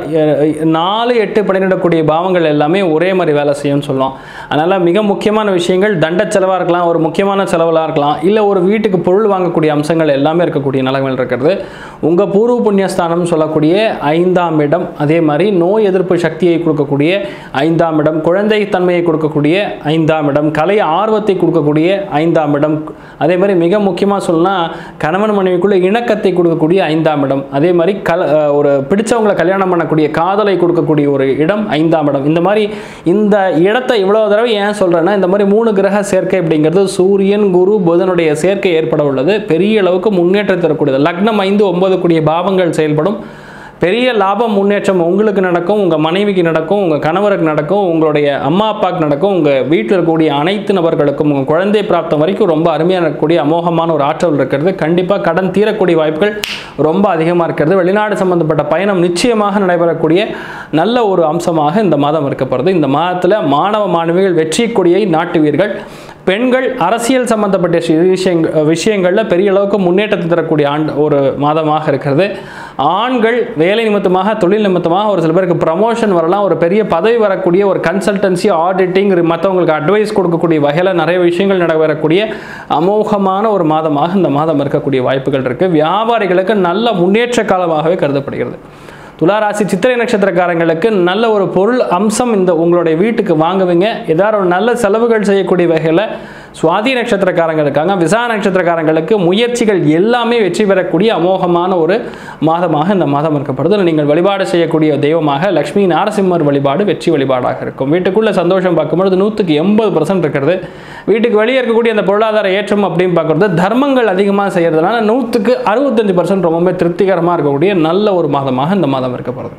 நாலு எட்டு பன்னிரெண்டக்கூடிய பாவங்கள் எல்லாமே ஒரே மாதிரி வேலை செய்யும்னு சொல்லுவோம். அதனால் மிக முக்கியமான விஷயங்கள் தண்ட செலவாக இருக்கலாம், ஒரு முக்கியமான செலவெலாம் இருக்கலாம், இல்லை ஒரு வீட்டுக்கு பொருள் வாங்கக்கூடிய அம்சங்கள் எல்லாமே இருக்கக்கூடிய நிலைமையில் இருக்கிறது. உங்கள் பூர்வ புண்ணியஸ்தானம் சொல்லக்கூடிய ஐந்தாம் இடம், அதே மாதிரி நோய் எதிர்ப்பு சக்தியை கொடுக்கக்கூடிய ஐந்தாம் இடம், குழந்தை தன்மையை கொடுக்கக்கூடிய ஐந்தாம் இடம், கலை ஆர்வத்தை கொடுக்கக்கூடிய ஐந்தாம் இடம், அதே மாதிரி மிக முக்கியமாக சொல்லலாம் கணவன் மனைவிக்குள்ள இணக்கத்தை கொடுக்கக்கூடிய ஐந்தாம் இடம், அதே மாதிரி கல ஒரு பிடிச்சவங்களை கல்யாணம் பண்ணக்கூடிய காதலை கொடுக்கக்கூடிய ஒரு இடம் ஐந்தாம் இடம். இந்த மாதிரி இந்த இடத்தை இவ்வளோ தடவை ஏன் சொல்கிறேன்னா, இந்த மாதிரி மூணு கிரக சேர்க்கை அப்படிங்கிறது சூரியன், குரு, புதனுடைய சேர்க்கை ஏற்பட உள்ளது. பெரிய அளவுக்கு முன்னேற்றம் தரக்கூடியது. லக்னம் ஐந்து ஒன்பது கூடிய பாவங்கள் செயல்படும். பெரிய லாபம் முன்னேற்றம் உங்களுக்கு நடக்கும், உங்கள் மனைவிக்கு நடக்கும், உங்கள் கணவருக்கு நடக்கும், உங்களுடைய அம்மா அப்பாவுக்கு நடக்கும், உங்கள் வீட்டில் இருக்கக்கூடிய அனைத்து நபர்களுக்கும், உங்கள் குழந்தை பிராப்தம் வரைக்கும் ரொம்ப அருமையாக இருக்கக்கூடிய அமோகமான ஒரு ஆற்றல் இருக்கிறது. கண்டிப்பாக கடன் தீரக்கூடிய வாய்ப்புகள் ரொம்ப அதிகமாக இருக்கிறது. வெளிநாடு சம்பந்தப்பட்ட பயணம் நிச்சயமாக நடைபெறக்கூடிய நல்ல ஒரு அம்சமாக இந்த மாதம் இருக்கப்படுது. இந்த மாதத்தில் மாணவ மாணவிகள் வெற்றி கொடியை நாட்டுவீர்கள். பெண்கள் அரசியல் சம்பந்தப்பட்ட விஷயங்கள் விஷயங்களில் பெரிய அளவுக்கு முன்னேற்றத்தை தரக்கூடிய ஆண்டு ஒரு மாதமாக இருக்கிறது. ஆண்கள் வேலை நிமித்தமாக, தொழில் நிமித்தமாக ஒரு சில பேருக்கு ப்ரமோஷன் வரலாம், ஒரு பெரிய பதவி வரக்கூடிய ஒரு கன்சல்டன்சி, ஆடிட்டிங், மற்றவங்களுக்கு அட்வைஸ் கொடுக்கக்கூடிய வகையில் நிறைய விஷயங்கள் நடைபெறக்கூடிய அமோகமான ஒரு மாதமாக இந்த மாதம் இருக்கக்கூடிய வாய்ப்புகள் இருக்குது. வியாபாரிகளுக்கு நல்ல முன்னேற்ற காலமாகவே கருதப்படுகிறது. துளாராசி சித்திரை நட்சத்திரக்காரங்களுக்கு நல்ல ஒரு பொருள் அம்சம் இந்த உங்களுடைய வீட்டுக்கு வாங்குவீங்க. ஏதாவது ஒரு நல்ல செலவுகள் செய்யக்கூடிய வகையில் சுவாதி நட்சத்திரக்காரங்களுக்காக, விசா நட்சத்திரக்காரங்களுக்கு முயற்சிகள் எல்லாமே வெற்றி பெறக்கூடிய அமோகமான ஒரு மாதமாக இந்த மாதம் இருக்கப்படுது. நீங்கள் வழிபாடு செய்யக்கூடிய தெய்வமாக லட்சுமி நாரசிம்மர் வழிபாடு வெற்றி வழிபாடாக இருக்கும். வீட்டுக்குள்ள சந்தோஷம் பார்க்கும்பொழுது நூற்றுக்கு எண்பது பர்சன்ட் இருக்கிறது. வீட்டுக்கு வெளியே இருக்கக்கூடிய அந்த பொருளாதார ஏற்றம் அப்படின்னு பார்க்குறது தர்மங்கள் அதிகமாக செய்கிறதுனால நூற்றுக்கு அறுபத்தஞ்சு பர்சன்ட் ரொம்பவே திருப்திகரமாக இருக்கக்கூடிய நல்ல ஒரு மாதமாக இந்த மாதம் இருக்கப்படுது.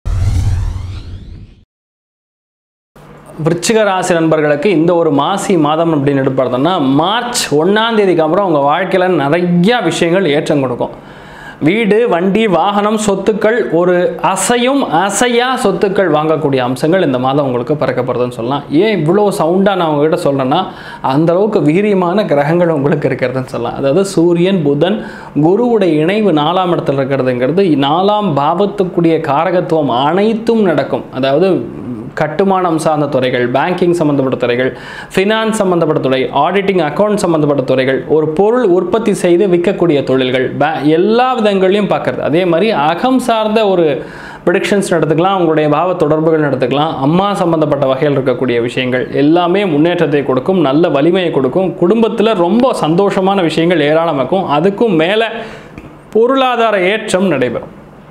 விருச்சிக ராசி நண்பர்களுக்கு இந்த ஒரு மாசி மாதம் அப்படின்னு எடுப்பதுன்னா மார்ச் ஒன்றாம் தேதிக்கு அப்புறம் உங்கள் வாழ்க்கையில் நிறையா விஷயங்கள் ஏற்றம் கொடுக்கும். வீடு, வண்டி, வாகனம், சொத்துக்கள், ஒரு அசையும் அசையா சொத்துக்கள் வாங்கக்கூடிய அம்சங்கள் இந்த மாதம் உங்களுக்கு பிறக்கப்படுதுன்னு சொல்லலாம். ஏன் இவ்வளோ சவுண்டாக நான் உங்ககிட்ட சொல்கிறேன்னா, அந்தளவுக்கு வீரியமான கிரகங்கள் உங்களுக்கு இருக்கிறதுன்னு சொல்லலாம். அதாவது சூரியன், புதன், குருவுடைய இணைவு நாலாம் இடத்துல இருக்கிறதுங்கிறது நாலாம் பாவத்துக்குரிய காரகத்துவம் அனைத்தும் நடக்கும். அதாவது கட்டுமானம் சார்ந்த துறைகள், பேங்கிங் சம்மந்தப்பட்ட துறைகள், ஃபினான்ஸ் சம்மந்தப்பட்ட துறை, ஆடிட்டிங், அக்கௌண்ட் சம்மந்தப்பட்ட துறைகள், ஒரு பொருள் உற்பத்தி செய்து விற்கக்கூடிய தொழில்கள், எல்லா விதங்களையும் பார்க்குறது. அதே மாதிரி அகம் சார்ந்த ஒரு ப்ரெடிக்ஷன்ஸ் நடத்துக்கலாம், உங்களுடைய பாவ தொடர்புகள் நடத்துக்கலாம், அம்மா சம்மந்தப்பட்ட வகையில் இருக்கக்கூடிய விஷயங்கள் எல்லாமே முன்னேற்றத்தை கொடுக்கும், நல்ல வலிமையை கொடுக்கும், குடும்பத்தில் ரொம்ப சந்தோஷமான விஷயங்கள் ஏராளமாக்கும். அதுக்கும் மேலே பொருளாதார ஏற்றம் நடைபெறும்.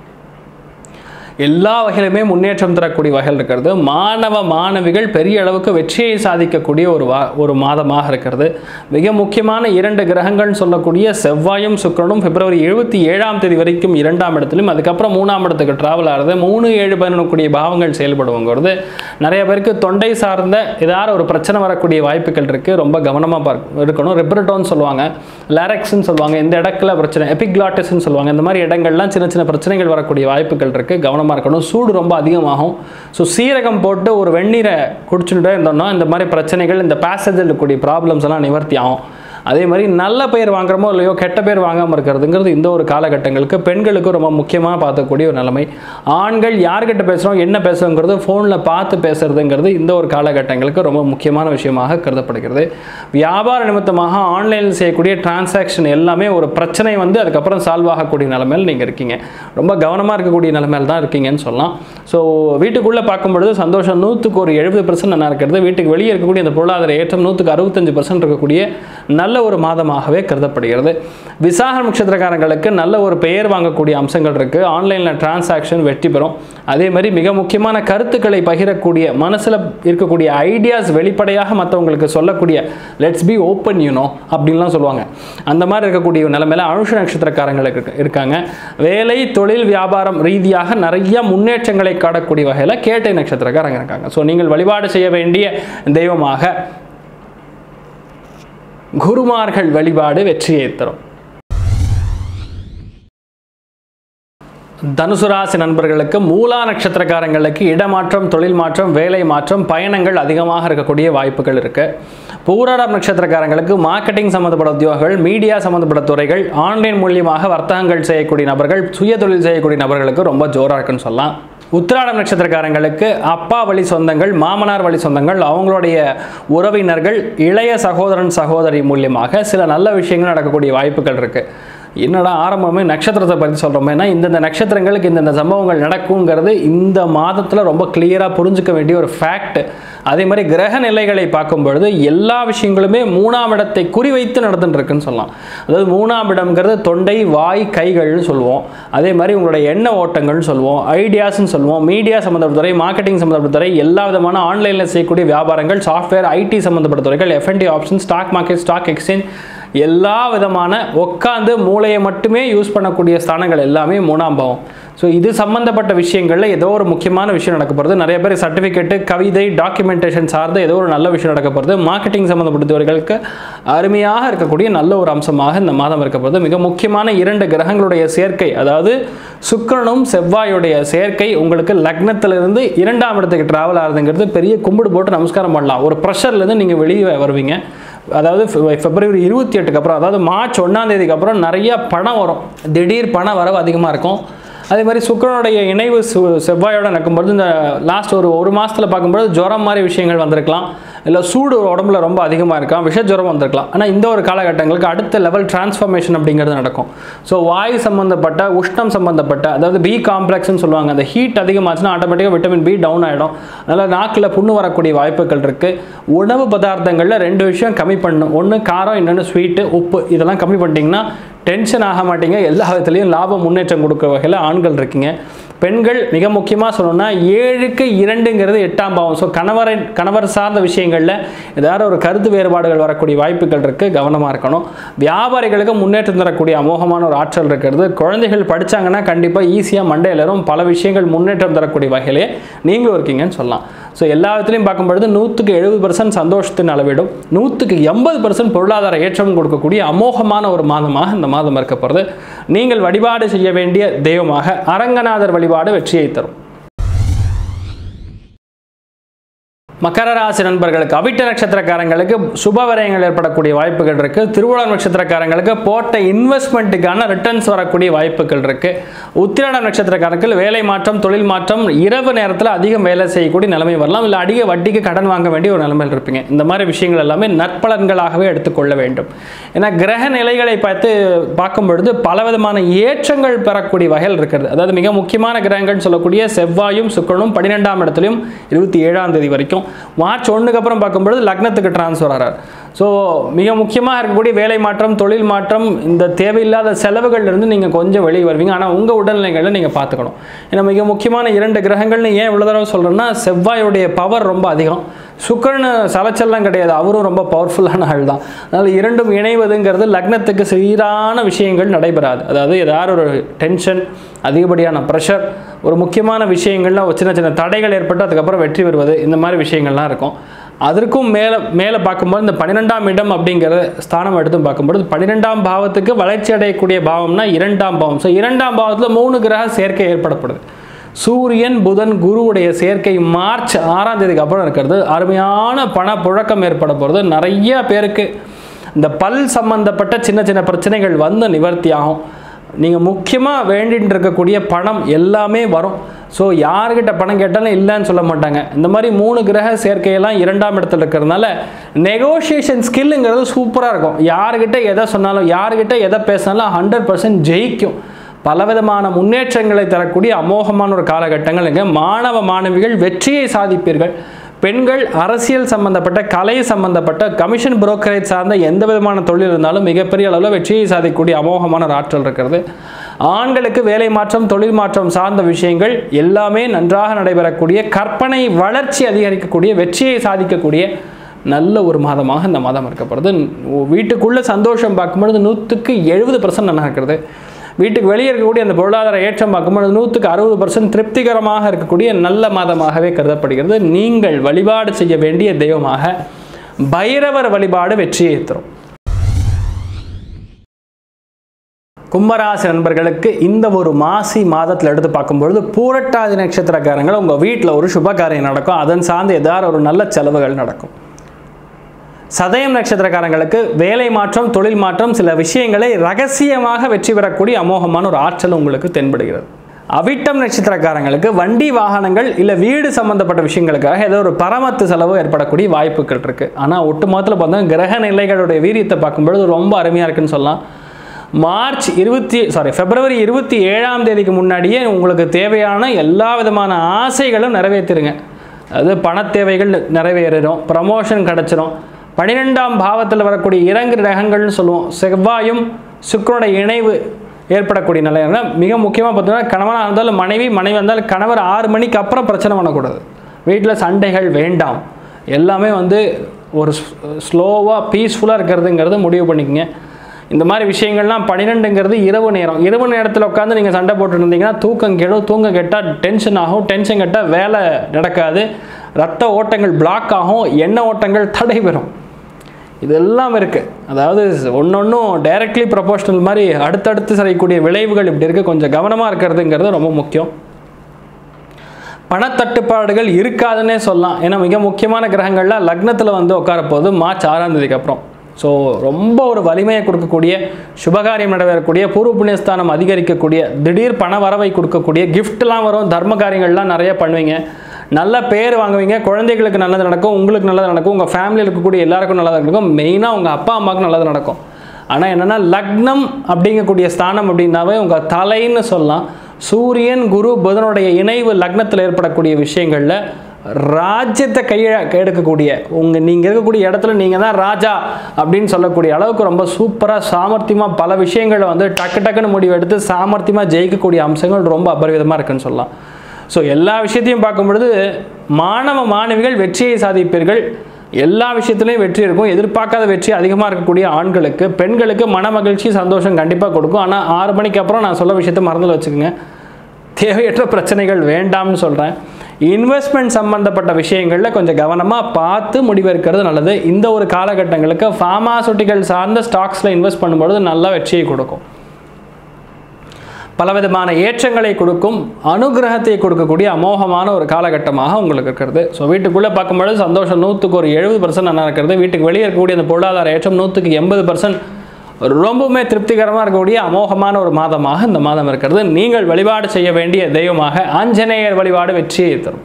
எல்லா வகையிலுமே முன்னேற்றம் தரக்கூடிய வகையில் இருக்கிறது. மாணவ மாணவிகள் பெரிய அளவுக்கு வெற்றியை சாதிக்கக்கூடிய ஒரு வா ஒரு மாதமாக இருக்கிறது. மிக முக்கியமான இரண்டு கிரகங்கள்னு சொல்லக்கூடிய செவ்வாயும் சுக்கிரனும் பிப்ரவரி இருபத்தி ஏழாம் தேதி வரைக்கும் இரண்டாம் இடத்துலையும், அதுக்கப்புறம் மூணாம் இடத்துக்கு டிராவல் ஆகிறது. மூணு ஏழு பதினொன்றுக்கூடிய பாவங்கள் செயல்படுவங்கிறது நிறைய பேருக்கு தொண்டை சார்ந்த ஏதாவது ஒரு பிரச்சனை வரக்கூடிய வாய்ப்புகள் இருக்குது. ரொம்ப கவனமாக பார்க்க இருக்கணும். ரிப்ரட்டோன்னு சொல்லுவாங்க, லாரெக்ஸ்ன்னு சொல்லுவாங்க, இந்த இடத்துல பிரச்சனை, எபிக்ளாட்டிஸ்ன்னு சொல்லுவாங்க. இந்த மாதிரி இடங்கள்லாம் சின்ன சின்ன பிரச்சனைகள் வரக்கூடிய வாய்ப்புகள் இருக்குது. கவனம் இருக்கணும். சூடு ரொம்ப அதிகமாகும். ஸோ சீரகம் போட்டு ஒரு வெந்நீரை குடிச்சுட்டே இருந்தோம்னா இந்த மாதிரி பிரச்சனைகள், இந்த பேசேஜில் இருக்கக்கூடிய ப்ராப்ளம்ஸ் எல்லாம் நிவர்த்தி ஆகும். அதே மாதிரி நல்ல பெயர் வாங்குறமோ இல்லையோ கெட்ட பேர் வாங்காமல் இருக்கிறதுங்கிறது இந்த ஒரு காலகட்டங்களுக்கு பெண்களுக்கு ரொம்ப முக்கியமாக பார்க்கக்கூடிய ஒரு நிலைமை. ஆண்கள் யார்கிட்ட பேசுகிறோம், என்ன பேசுகிறோங்கிறது ஃபோனில் பார்த்து பேசுகிறதுங்கிறது இந்த ஒரு காலகட்டங்களுக்கு ரொம்ப முக்கியமான விஷயமாக கருதப்படுகிறது. வியாபார நிமித்தமாக ஆன்லைனில் செய்யக்கூடிய டிரான்சாக்ஷன் எல்லாமே ஒரு பிரச்சனை வந்து அதுக்கப்புறம் சால்வ் ஆகக்கூடிய நிலைமையில் நீங்கள் இருக்கீங்க. ரொம்ப கவனமாக இருக்கக்கூடிய நிலைமையில் தான் இருக்கீங்கன்னு சொல்லலாம். ஸோ வீட்டுக்குள்ளே பார்க்கும்பொழுது சந்தோஷம் நூற்றுக்கு ஒரு எழுபது பர்சன்ட் நல்லா இருக்கிறது. வீட்டுக்கு வெளியே இருக்கக்கூடிய அந்த பொருளாதார ஏற்றம் நூற்றுக்கு அறுபத்தஞ்சு பர்சன்ட் இருக்கக்கூடிய நல்ல ஒரு மாதமாகவே கருதப்படுகிறது. விசாக நட்சத்திரக்காரங்களுக்கு நல்ல ஒரு பெயர் வாங்கக்கூடிய அம்சங்கள் இருக்கு. ஆன்லைன்ல டிரான்சாக்ஷன் வெற்றி பெறும். அதே மாதிரி மிக முக்கியமான கருத்துக்களை பகிரக்கூடிய, மனசுல இருக்கக்கூடிய ஐடியாஸ் வெளிப்படையாக மற்றவங்களுக்கு சொல்லக்கூடிய, லெட்ஸ் பி ஓப்பன் யூனோ அப்படின்லாம் சொல்லுவாங்க. அந்த மாதிரி இருக்கக்கூடிய நிலைமையில அனுஷ நட்சத்திரக்காரங்களுக்கு இருக்காங்க. வேலை, தொழில், வியாபாரம் ரீதியாக நிறைய முன்னேற்றங்களை காணக்கூடிய வகையில் கேட்டை நட்சத்திரக்காரங்க இருக்காங்க. ஸோ நீங்கள் வழிபாடு செய்ய வேண்டிய தெய்வமாக குருமார்கள் வழிபாடு வெற்றியை தரும். தனுசு ராசி நண்பர்களுக்கு மூலா நட்சத்திரக்காரங்களுக்கு இடமாற்றம், தொழில் மாற்றம், வேலை மாற்றம், பயணங்கள் அதிகமாக இருக்கக்கூடிய வாய்ப்புகள் இருக்கு. பூராடம் நட்சத்திரக்காரங்களுக்கு மார்க்கெட்டிங் சம்பந்தப்பட்ட உத்தியோகங்கள், மீடியா சம்பந்தப்பட்ட துறைகள், ஆன்லைன் மூலியமாக வர்த்தகங்கள் செய்யக்கூடிய நபர்கள், சுய தொழில் செய்யக்கூடிய நபர்களுக்கு ரொம்ப ஜோரா இருக்குன்னு சொல்லலாம். உத்திராடம் நட்சத்திரக்காரங்களுக்கு அப்பா வழி சொந்தங்கள், மாமனார் வழி சொந்தங்கள், அவங்களுடைய உறவினர்கள், இளைய சகோதரன் சகோதரி மூலியமாக சில நல்ல விஷயங்கள் நடக்கக்கூடிய வாய்ப்புகள் இருக்குது. என்னடா ஆரம்பமே நட்சத்திரத்தை பற்றி சொல்கிறோமேனா, இந்தந்த நட்சத்திரங்களுக்கு இந்தந்த சம்பவங்கள் நடக்குங்கிறது இந்த மாதத்தில் ரொம்ப கிளியராக புரிஞ்சுக்க வேண்டிய ஒரு ஃபேக்ட். அதே மாதிரி கிரக நிலைகளை பார்க்கும் பொழுது எல்லா விஷயங்களுமே மூணாம் இடத்தை குறிவைத்து நடந்துட்டு இருக்குன்னு சொல்லலாம். அதாவது மூணாம் இடம்ங்கிறது தொண்டை, வாய், கைகள்னு சொல்லுவோம். அதே மாதிரி உங்களுடைய எண்ண ஓட்டங்கள்னு சொல்லுவோம், ஐடியாஸ்ன்னு சொல்லுவோம், மீடியா சம்மந்தப்பட்ட துறை, மார்க்கெட்டிங் சம்மந்தப்பட்ட துறை, எல்லா விதமான ஆன்லைனில் செய்யக்கூடிய வியாபாரங்கள், சாஃப்ட்வேர், ஐடி சம்மந்தப்பட்ட துறைகள், F and T option, stock market, stock exchange, எல்லா விதமான உட்காந்து மூளையை மட்டுமே யூஸ் பண்ணக்கூடிய ஸ்தானங்கள் எல்லாமே மூணாம் பாவம். ஸோ இது சம்பந்தப்பட்ட விஷயங்களில் ஏதோ ஒரு முக்கியமான விஷயம் நடக்க போகிறது. நிறைய பேர் சர்டிஃபிகேட்டு, கவிதை, டாக்குமெண்டேஷன் சார்ந்த ஏதோ ஒரு நல்ல விஷயம் நடக்க போகிறது. மார்க்கெட்டிங் சம்மந்தப்பட்டவர்களுக்கு அருமையாக இருக்கக்கூடிய நல்ல ஒரு அம்சமாக இந்த மாதம் இருக்க போகிறது. மிக முக்கியமான இரண்டு கிரகங்களுடைய சேர்க்கை, அதாவது சுக்கிரனும் செவ்வாயுடைய சேர்க்கை உங்களுக்கு லக்னத்திலிருந்து இரண்டாம் இடத்துக்கு டிராவல் ஆகுதுங்கிறது பெரிய கும்பிடு போட்டு நமஸ்காரம் பண்ணலாம். ஒரு ப்ரெஷர்லேருந்து நீங்கள் வெளியே வருவீங்க. அதாவது பிப்ரவரி இருபத்தி எட்டுக்கு அப்புறம், அதாவது மார்ச் ஒன்றாம் தேதிக்கு அப்புறம் நிறைய பணம் வரும். திடீர் பண வரவு அதிகமாக இருக்கும். அதே மாதிரி சுக்கிரனுடைய இணைவு செவ்வாயோட நடக்கும்போது இந்த லாஸ்ட் ஒரு ஒரு மாதத்தில் பார்க்கும்போது ஜுரம் மாதிரி விஷயங்கள் வந்திருக்கலாம், இல்லை சூடு உடம்புல ரொம்ப அதிகமாக இருக்கலாம், விஷ ஜுரம் வந்திருக்கலாம். ஆனால் இந்த ஒரு காலகட்டங்களுக்கு அடுத்த லெவல் டிரான்ஸ்ஃபர்மேஷன் அப்படிங்கிறது நடக்கும். ஸோ வாயு சம்மந்தப்பட்ட, உஷ்ணம் சம்மந்தப்பட்ட, அதாவது பி காம்ப்ளெக்ஸ்ன்னு சொல்லுவாங்க, அந்த ஹீட் அதிகமாச்சுன்னா ஆட்டோமேட்டிக்காக விட்டமின் பி டவுன் ஆகிடும். அதனால் நாக்கில் புண்ணு வரக்கூடிய வாய்ப்புகள் இருக்குது. உணவு பதார்த்தங்களில் ரெண்டு விஷயம் கம்மி பண்ணணும். ஒன்று காரம், இன்னொன்று ஸ்வீட்டு, உப்பு. இதெல்லாம் கம்மி பண்ணிட்டீங்கன்னா டென்ஷன் ஆக மாட்டீங்க. எல்லா விதத்துலையும் லாபம் முன்னேற்றம் கொடுக்குற வகையில் ஆண்கள் இருக்கீங்க. பெண்கள் மிக முக்கியமாக சொல்லணும்னா ஏழுக்கு இரண்டுங்கிறது எட்டாம் பாவம். ஸோ கணவரை கணவர் சார்ந்த விஷயங்களில் ஏதாவது ஒரு கருத்து வேறுபாடுகள் வரக்கூடிய வாய்ப்புகள் இருக்குது, கவனமாக இருக்கணும். வியாபாரிகளுக்கு முன்னேற்றம் தரக்கூடிய அமோகமான ஒரு ஆற்றல் இருக்கிறது. குழந்தைகள் படித்தாங்கன்னா கண்டிப்பாக ஈஸியாக மண்டையிலரும் பல விஷயங்கள் முன்னேற்றம் தரக்கூடிய வகையிலே நீங்களும் இருக்கீங்கன்னு சொல்லலாம். ஸோ எல்லா விதத்துலையும் பார்க்கும்பொழுது நூற்றுக்கு எழுபது பர்சன்ட் சந்தோஷத்தின் அளவிடும், நூற்றுக்கு எண்பது பர்சன்ட் பொருளாதார ஏற்றம் கொடுக்கக்கூடிய அமோகமான ஒரு மாதமாக இந்த மாதம் இருக்க போகிறது. நீங்கள் வழிபாடு செய்ய வேண்டிய தெய்வமாக அரங்கநாதர் வழிபாடு வெற்றியை தரும். மகர ராசி நண்பர்களுக்கு அவிட்ட நட்சத்திரக்காரங்களுக்கு சுப விரயங்கள் ஏற்படக்கூடிய வாய்ப்புகள் இருக்குது. திருவோணம் நட்சத்திரக்காரங்களுக்கு போட்ட இன்வெஸ்ட்மெண்ட்டுக்கான ரிட்டர்ன்ஸ் வரக்கூடிய வாய்ப்புகள் இருக்குது. உத்திராடம் நட்சத்திரக்காரர்கள் வேலை மாற்றம், தொழில் மாற்றம், இரவு நேரத்தில் அதிகம் வேலை செய்யக்கூடிய நிலைமை வரலாம், இல்லை அதிக வட்டிக்கு கடன் வாங்க வேண்டிய ஒரு நிலைமையில் இருப்பீங்க. இந்த மாதிரி விஷயங்கள் எல்லாமே நற்பலன்களாகவே எடுத்துக்கொள்ள வேண்டும். ஏன்னா கிரக நிலைகளை பார்த்து பார்க்கும் பொழுது பலவிதமான ஏற்றங்கள் பெறக்கூடிய வகையில் இருக்கிறது. அதாவது மிக முக்கியமான கிரகங்கள் சொல்லக்கூடிய செவ்வாயும் சுக்கிரனும் பன்னிரெண்டாம் இடத்துலையும் இருபத்தி ஏழாம் தேதி வரைக்கும், மார்ச் ஒன்றுக்கு அப்புறம் பார்க்கும்பொழுது லக்னத்துக்கு டிரான்ஸ்ஃபர் ஆகிறார். ஸோ மிக முக்கியமாக இருக்கக்கூடிய வேலை மாற்றம், தொழில் மாற்றம், இந்த தேவையில்லாத செலவுகள்லேருந்து நீங்கள் கொஞ்சம் வெளியே வருவீங்க. ஆனால் உங்கள் உடல்நிலைகளை நீங்கள் பார்த்துக்கணும். ஏன்னா மிக முக்கியமான இரண்டு கிரகங்கள்னு ஏன் இவ்வளோ தடவை சொல்கிறேன்னா, செவ்வாயுடைய பவர் ரொம்ப அதிகம், சுக்கிரன் சலச்சல்லாம் கிடையாது, அவரும் ரொம்ப பவர்ஃபுல்லான ஆள் தான். அதனால் இரண்டும் இணைவதுங்கிறது லக்னத்துக்கு சீரான விஷயங்கள் நடைபெறாது. அதாவது ஏதாவது ஒரு டென்ஷன், அதிகப்படியான ப்ரெஷர், ஒரு முக்கியமான விஷயங்கள்லாம் சின்ன சின்ன தடைகள் ஏற்பட்டு அதுக்கப்புறம் வெற்றி பெறுவது, இந்த மாதிரி விஷயங்கள்லாம் இருக்கும். அதற்கும் மேலே மேலே பார்க்கும்போது இந்த பன்னிரெண்டாம் இடம் அப்படிங்கிற ஸ்தானம் எடுத்து பார்க்கும்போது பன்னிரெண்டாம் பாவத்துக்கு வளர்ச்சி அடையக்கூடிய பாவம்னா இரண்டாம் பாவம். ஸோ இரண்டாம் பாவத்தில் மூணு கிரக சேர்க்கை ஏற்படப்படுது. சூரியன், புதன், குருவுடைய சேர்க்கை மார்ச் ஆறாம் தேதிக்கு அப்புறம் இருக்கிறது. அருமையான பண புழக்கம் ஏற்பட போகிறது. நிறைய பேருக்கு இந்த பல் சம்பந்தப்பட்ட சின்ன சின்ன பிரச்சனைகள் வந்து நிவர்த்தி ஆகும். நீங்கள் முக்கியமாக வேண்டிட்டு இருக்கக்கூடிய பணம் எல்லாமே வரும். ஸோ யார்கிட்ட பணம் கேட்டாலும் இல்லைன்னு சொல்ல மாட்டாங்க. இந்த மாதிரி மூணு கிரக சேர்க்கையெல்லாம் இரண்டாம் இடத்துல இருக்கிறதுனால நெகோஷியேஷன் ஸ்கில்லுங்கிறது சூப்பராக இருக்கும். யார்கிட்ட எதை சொன்னாலும், யார்கிட்ட எதை பேசினாலும் ஹண்ட்ரட் பர்சன்ட் ஜெயிக்கும். பலவிதமான முன்னேற்றங்களை தரக்கூடிய அமோகமான ஒரு காலகட்டங்கள் இங்கே. மாணவ மாணவிகள் வெற்றியை சாதிப்பீர்கள். பெண்கள் அரசியல் சம்பந்தப்பட்ட, கலை சம்பந்தப்பட்ட, கமிஷன் புரோக்கரேஜ் சார்ந்த எந்த விதமான தொழில் இருந்தாலும் மிகப்பெரிய அளவில் வெற்றியை சாதிக்கக்கூடிய அமோகமான ஒரு ஆற்றல் இருக்கிறது. ஆண்களுக்கு வேலை மாற்றம், தொழில் மாற்றம் சார்ந்த விஷயங்கள் எல்லாமே நன்றாக நடைபெறக்கூடிய, கற்பனை வளர்ச்சி அதிகரிக்கக்கூடிய, வெற்றியை சாதிக்கக்கூடிய நல்ல ஒரு மாதமாக இந்த மாதம் இருக்கப்படுது. வீட்டுக்குள்ளே சந்தோஷம் பார்க்கும்பொழுது நூற்றுக்கு எழுபது பர்சன்ட் நல்லா இருக்கிறது. வீட்டுக்கு வெளியே இருக்கக்கூடிய அந்த பொருளாதார ஏற்றம் பார்க்கும்போது நூற்றுக்கு அறுபது பர்சன்ட் திருப்திகரமாக இருக்கக்கூடிய நல்ல மாதமாகவே கருதப்படுகிறது. நீங்கள் வழிபாடு செய்ய வேண்டிய தெய்வமாக பைரவர் வழிபாடு வெற்றியை தரும். கும்பராசி நண்பர்களுக்கு இந்த ஒரு மாசி மாதத்தில் எடுத்து பார்க்கும்பொழுது பூரட்டாதி நட்சத்திரக்காரங்கள் உங்கள் வீட்டில் ஒரு சுபகாரியம் நடக்கும். அதன் சார்ந்து ஏதாவது ஒரு நல்ல செலவுகள் நடக்கும். சதயம் நட்சத்திரக்காரங்களுக்கு வேலை மாற்றம், தொழில் மாற்றம், சில விஷயங்களை ரகசியமாக வெற்றி பெறக்கூடிய அமோகமான ஒரு ஆற்றல் உங்களுக்கு தென்படுகிறது. அவிட்டம் நட்சத்திரக்காரங்களுக்கு வண்டி வாகனங்கள் இல்லை வீடு சம்பந்தப்பட்ட விஷயங்களுக்காக ஏதோ ஒரு பரமத்து செலவு ஏற்படக்கூடிய வாய்ப்புகள் இருக்குது. ஆனால் ஒட்டு மொத்தத்தில் பார்த்தோம்னா கிரக நிலைகளுடைய வீரியத்தை பார்க்கும்பொழுது ரொம்ப அருமையாக இருக்குன்னு சொல்லலாம். மார்ச் இருபத்தி சாரி பிப்ரவரி இருபத்தி ஏழாம் தேதிக்கு முன்னாடியே உங்களுக்கு தேவையான எல்லா விதமான ஆசைகளும் நிறைவேற்றிடுங்க. அது பண தேவைகள் நிறைவேறிடும், ப்ரமோஷன் கிடச்சிடும். பன்னிரெண்டாம் பாவத்தில் வரக்கூடிய இறங்கு கிரகங்கள்னு சொல்லுவோம். செவ்வாயும் சுக்கிரனுடைய இணைவு ஏற்படக்கூடிய நிலையான மிக முக்கியமாக பார்த்தீங்கன்னா கணவனாக இருந்தாலும் மனைவி, மனைவி இருந்தாலும் கணவர் ஆறு மணிக்கு அப்புறம் பிரச்சனை பண்ணக்கூடாது. வீட்டில் சண்டைகள் வேண்டாம். எல்லாமே வந்து ஒரு ஸ்லோவாக பீஸ்ஃபுல்லாக இருக்கிறதுங்கிறது முடிவு பண்ணிக்கங்க. இந்த மாதிரி விஷயங்கள்லாம் பன்னிரெண்டுங்கிறது இரவு நேரம். இரவு நேரத்தில் உட்காந்து நீங்கள் சண்டை போட்டு இருந்தீங்கன்னா தூக்கம் கெடும். தூக்கம் கெட்டால் டென்ஷன் ஆகும். டென்ஷன் கெட்டால் வேலை நடக்காது. ரத்த ஓட்டங்கள் பிளாக் ஆகும். எண்ணெய் ஓட்டங்கள் தடைபெறும். இதெல்லாம் இருக்குது. அதாவது ஒன்று ஒன்றும் டைரக்ட்லி ப்ரொபோஷனல் மாதிரி அடுத்தடுத்து செய்யக்கூடிய விளைவுகள் இப்படி இருக்குது. கொஞ்சம் கவனமாக இருக்கிறதுங்கிறது ரொம்ப முக்கியம். பணத்தட்டுப்பாடுகள் இருக்காதுன்னே சொல்லலாம். ஏன்னா மிக முக்கியமான கிரகங்கள்லாம் லக்னத்தில் வந்து உட்காரப்போகுது மார்ச் ஆறாம் தேதிக்கு அப்புறம். ஸோ ரொம்ப ஒரு வலிமையை கொடுக்கக்கூடிய, சுபகாரியம் நடைபெறக்கூடிய, பூர்வ புண்ணியஸ்தானம் அதிகரிக்கக்கூடிய, திடீர் பண வரவை கொடுக்கக்கூடிய, கிஃப்ட்லாம் வரும், தர்ம காரியங்கள்லாம் நிறைய பண்ணுவீங்க, நல்ல பேர் வாங்குவீங்க, குழந்தைகளுக்கு நல்லது நடக்கும், உங்களுக்கு நல்லது நடக்கும், உங்கள் ஃபேமிலியில் இருக்கக்கூடிய எல்லாருக்கும் நல்லது நடக்கும், மெயினாக உங்கள் அப்பா அம்மாவுக்கு நல்லது நடக்கும். ஆனால் என்னென்னா லக்னம் அப்படிங்கக்கூடிய ஸ்தானம் அப்படின்னாவே உங்கள் தலைன்னு சொல்லலாம். சூரியன், குரு, புதனுடைய இணைவு லக்னத்தில் ஏற்படக்கூடிய விஷயங்களில் ராஜ்யத்தை கையை எடுக்கக்கூடிய, உங்கள் நீங்கள் இருக்கக்கூடிய இடத்துல நீங்கள் தான் ராஜா அப்படின்னு சொல்லக்கூடிய அளவுக்கு ரொம்ப சூப்பராக சாமர்த்தியமாக பல விஷயங்களை வந்து டக்கு டக்குன்னு முடிவு எடுத்து சாமர்த்தியமாக ஜெயிக்கக்கூடிய அம்சங்கள் ரொம்ப அபரிவிதமாக இருக்குன்னு சொல்லலாம். ஸோ எல்லா விஷயத்தையும் பார்க்கும் பொழுது மாணவ மாணவிகள் வெற்றியை சாதிப்பீர்கள். எல்லா விஷயத்துலையும் வெற்றி இருக்கும். எதிர்பார்க்காத வெற்றி அதிகமாக இருக்கக்கூடிய ஆண்களுக்கு, பெண்களுக்கு மன மகிழ்ச்சி, சந்தோஷம் கண்டிப்பாக கொடுக்கும். ஆனால் ஆறு மணிக்கு அப்புறம் நான் சொல்ல விஷயத்தை மறந்து வச்சுக்கோங்க. தேவையற்ற பிரச்சனைகள் வேண்டாம்னு சொல்கிறேன். இன்வெஸ்ட்மெண்ட் சம்பந்தப்பட்ட விஷயங்களில் கொஞ்சம் கவனமாக பார்த்து முடிவெடுக்கிறது நல்லது. இந்த ஒரு காலகட்டங்களுக்கு ஃபார்மாசூட்டிக்கல் சார்ந்த ஸ்டாக்ஸில் இன்வெஸ்ட் பண்ணும்பொழுது நல்ல வெற்றியை கொடுக்கும், பலவிதமான ஏற்றங்களை கொடுக்கும், அனுகிரகத்தை கொடுக்கக்கூடிய அமோகமான ஒரு காலகட்டமாக உங்களுக்கு இருக்கிறது. ஸோ வீட்டுக்குள்ளே பார்க்கும்பொழுது சந்தோஷம் நூற்றுக்கு ஒரு எழுபது பர்சன்ட் நல்லா இருக்கிறது. வீட்டுக்கு வெளியே இருக்கக்கூடிய அந்த பொருளாதார ஏற்றம் நூற்றுக்கு எண்பது பர்சன்ட் ரொம்பவுமே திருப்திகரமாக இருக்கக்கூடிய அமோகமான ஒரு மாதமாக இந்த மாதம் இருக்கிறது. நீங்கள் வழிபாடு செய்ய வேண்டிய தெய்வமாக ஆஞ்சநேயர் வழிபாடு வெற்றியை தரும்.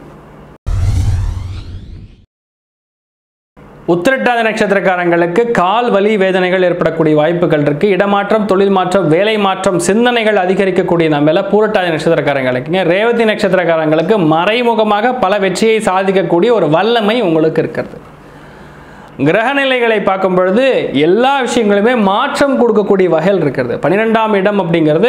உத்திரட்டாதி நட்சத்திரக்காரங்களுக்கு கால் வலி வேதனைகள் ஏற்படக்கூடிய வாய்ப்புகள் இருக்கு. இடமாற்றம், தொழில் மாற்றம், வேலை மாற்றம், சிந்தனைகள் அதிகரிக்கக்கூடிய நம்மள பூரட்டாதி நட்சத்திரக்காரங்களுக்குங்க. ரேவதி நட்சத்திரக்காரங்களுக்கு மறைமுகமாக பல வெற்றியை சாதிக்கக்கூடிய ஒரு வல்லமை உங்களுக்கு இருக்கிறது. கிரகநிலைகளை பார்க்கும் பொழுது எல்லா விஷயங்களுமே மாற்றம் கொடுக்கக்கூடிய வகையில் இருக்கிறது. பன்னிரெண்டாம் இடம் அப்படிங்கிறது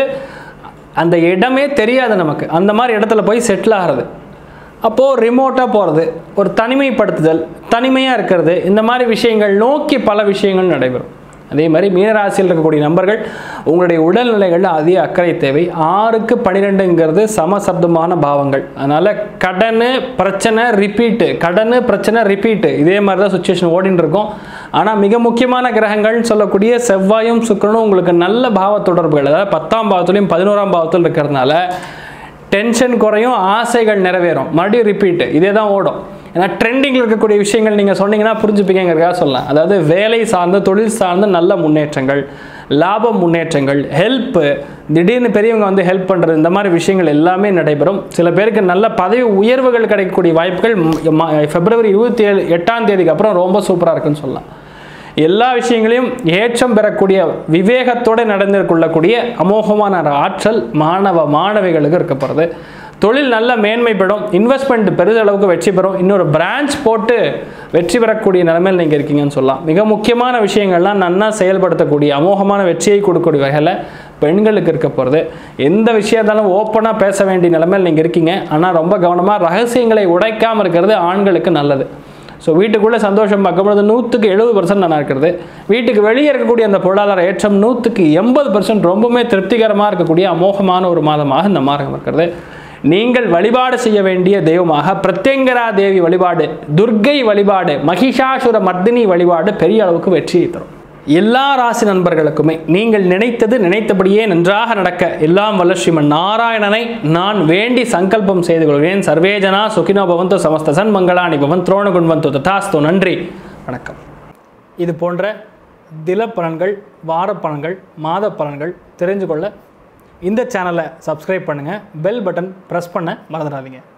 அந்த இடமே தெரியாது நமக்கு, அந்த மாதிரி இடத்துல போய் செட்டில் ஆகிறது. அப்போது ரிமோட்டாக போகிறது, ஒரு தனிமைப்படுத்துதல், தனிமையாக இருக்கிறது, இந்த மாதிரி விஷயங்கள் நோக்கி பல விஷயங்கள் நடைபெறும். அதே மாதிரி மீனராசியில் இருக்கக்கூடிய நபர்கள் உங்களுடைய உடல்நிலைகளில் அதிக அக்கறை தேவை. ஆறுக்கு பன்னிரெண்டுங்கிறது சமசப்தமான பாவங்கள். அதனால் கடன் பிரச்சனை ரிப்பீட்டு, கடன் பிரச்சனை ரிப்பீட்டு, இதே மாதிரி தான் சுச்சுவேஷன் ஓடின்னு இருக்கும். ஆனால் மிக முக்கியமான கிரகங்கள்னு சொல்லக்கூடிய செவ்வாயும் சுக்கிரனும் உங்களுக்கு நல்ல பாவ தொடர்புகள், அதாவது பத்தாம் பாவத்துலையும் பதினோராம் பாவத்தில் இருக்கிறதுனால டென்ஷன் குறையும், ஆசைகள் நிறைவேறும், மறுபடியும் ரிப்பீட்டு, இதே தான் ஓடும். ஏன்னா ட்ரெண்டிங்கில் இருக்கக்கூடிய விஷயங்கள் நீங்கள் சொன்னீங்கன்னா புரிஞ்சுப்பீங்கிறதுக்காக சொல்லலாம். அதாவது வேலை சார்ந்த, தொழில் சார்ந்த நல்ல முன்னேற்றங்கள், லாபம் முன்னேற்றங்கள், ஹெல்ப்பு, திடீர்னு பெரியவங்க வந்து ஹெல்ப் பண்ணுறது, இந்த மாதிரி விஷயங்கள் எல்லாமே நடைபெறும். சில பேருக்கு நல்ல பதவி உயர்வுகள் கிடைக்கக்கூடிய வாய்ப்புகள் பிப்ரவரி இருபத்தி ஏழு எட்டாம் தேதிக்கு அப்புறம் ரொம்ப சூப்பராக இருக்குன்னு சொல்லலாம். எல்லா விஷயங்களையும் ஏற்றம் பெறக்கூடிய விவேகத்தோடு நடந்து கொள்ளக்கூடிய அமோகமான ஆற்றல் மாணவ மாணவிகளுக்கு இருக்கப்படுறது. தொழில் நல்ல மேன்மைப்படும், இன்வெஸ்ட்மெண்ட் பெரிதளவுக்கு வெற்றி பெறும், இன்னொரு பிரான்ச் போட்டு வெற்றி பெறக்கூடிய நிலைமையில் நீங்கள் இருக்கீங்கன்னு சொல்லலாம். மிக முக்கியமான விஷயங்கள்லாம் நன்னா செயல்படுத்தக்கூடிய அமோகமான வெற்றியை கொடுக்கக்கூடிய வகையில் பெண்களுக்கு இருக்க போகிறது. எந்த விஷயத்தாலும் ஓப்பனாக பேச வேண்டிய நிலைமையில் நீங்கள் இருக்கீங்க. ஆனால் ரொம்ப கவனமாக ரகசியங்களை உடைக்காமல் இருக்கிறது ஆண்களுக்கு நல்லது. ஸோ வீட்டுக்குள்ளே சந்தோஷம் பார்க்கும்போது நூற்றுக்கு எழுபது பர்சன்ட் நல்லா இருக்கிறது. வீட்டுக்கு வெளியே இருக்கக்கூடிய அந்த பொருளாதார ஏற்றம் நூற்றுக்கு எண்பது பர்சன்ட் ரொம்பவுமே திருப்திகரமாக இருக்கக்கூடிய அமோகமான ஒரு மாதமாக இந்த மாதம் இருக்கிறது. நீங்கள் வழிபாடு செய்ய வேண்டிய தெய்வமாக பிரத்யங்கரா தேவி வழிபாடு, துர்க்கை வழிபாடு, மகிஷாசுர மர்தினி வழிபாடு பெரிய அளவுக்கு வெற்றியை தரும். எல்லா ராசி நண்பர்களுக்குமே நீங்கள் நினைத்தது நினைத்தபடியே நன்றாக நடக்க எல்லாம் வல்ல ஸ்ரீமன் நாராயணனை நான் வேண்டி சங்கல்பம் செய்து கொள்கிறேன். சர்வேஜனா சுகினோ பவந்தோ சமஸ்த சன்மங்களானி பவன் துரோண குண்வந்தோ ததாஸ்தோ. நன்றி, வணக்கம். இது போன்ற தில பலன்கள், வார பலன்கள், மாத பலன்கள் தெரிஞ்சு கொள்ள இந்த சேனலை சப்ஸ்கிரைப் பண்ணுங்கள், பெல் பட்டன் ப்ரெஸ் பண்ண மறந்துடாதீங்க.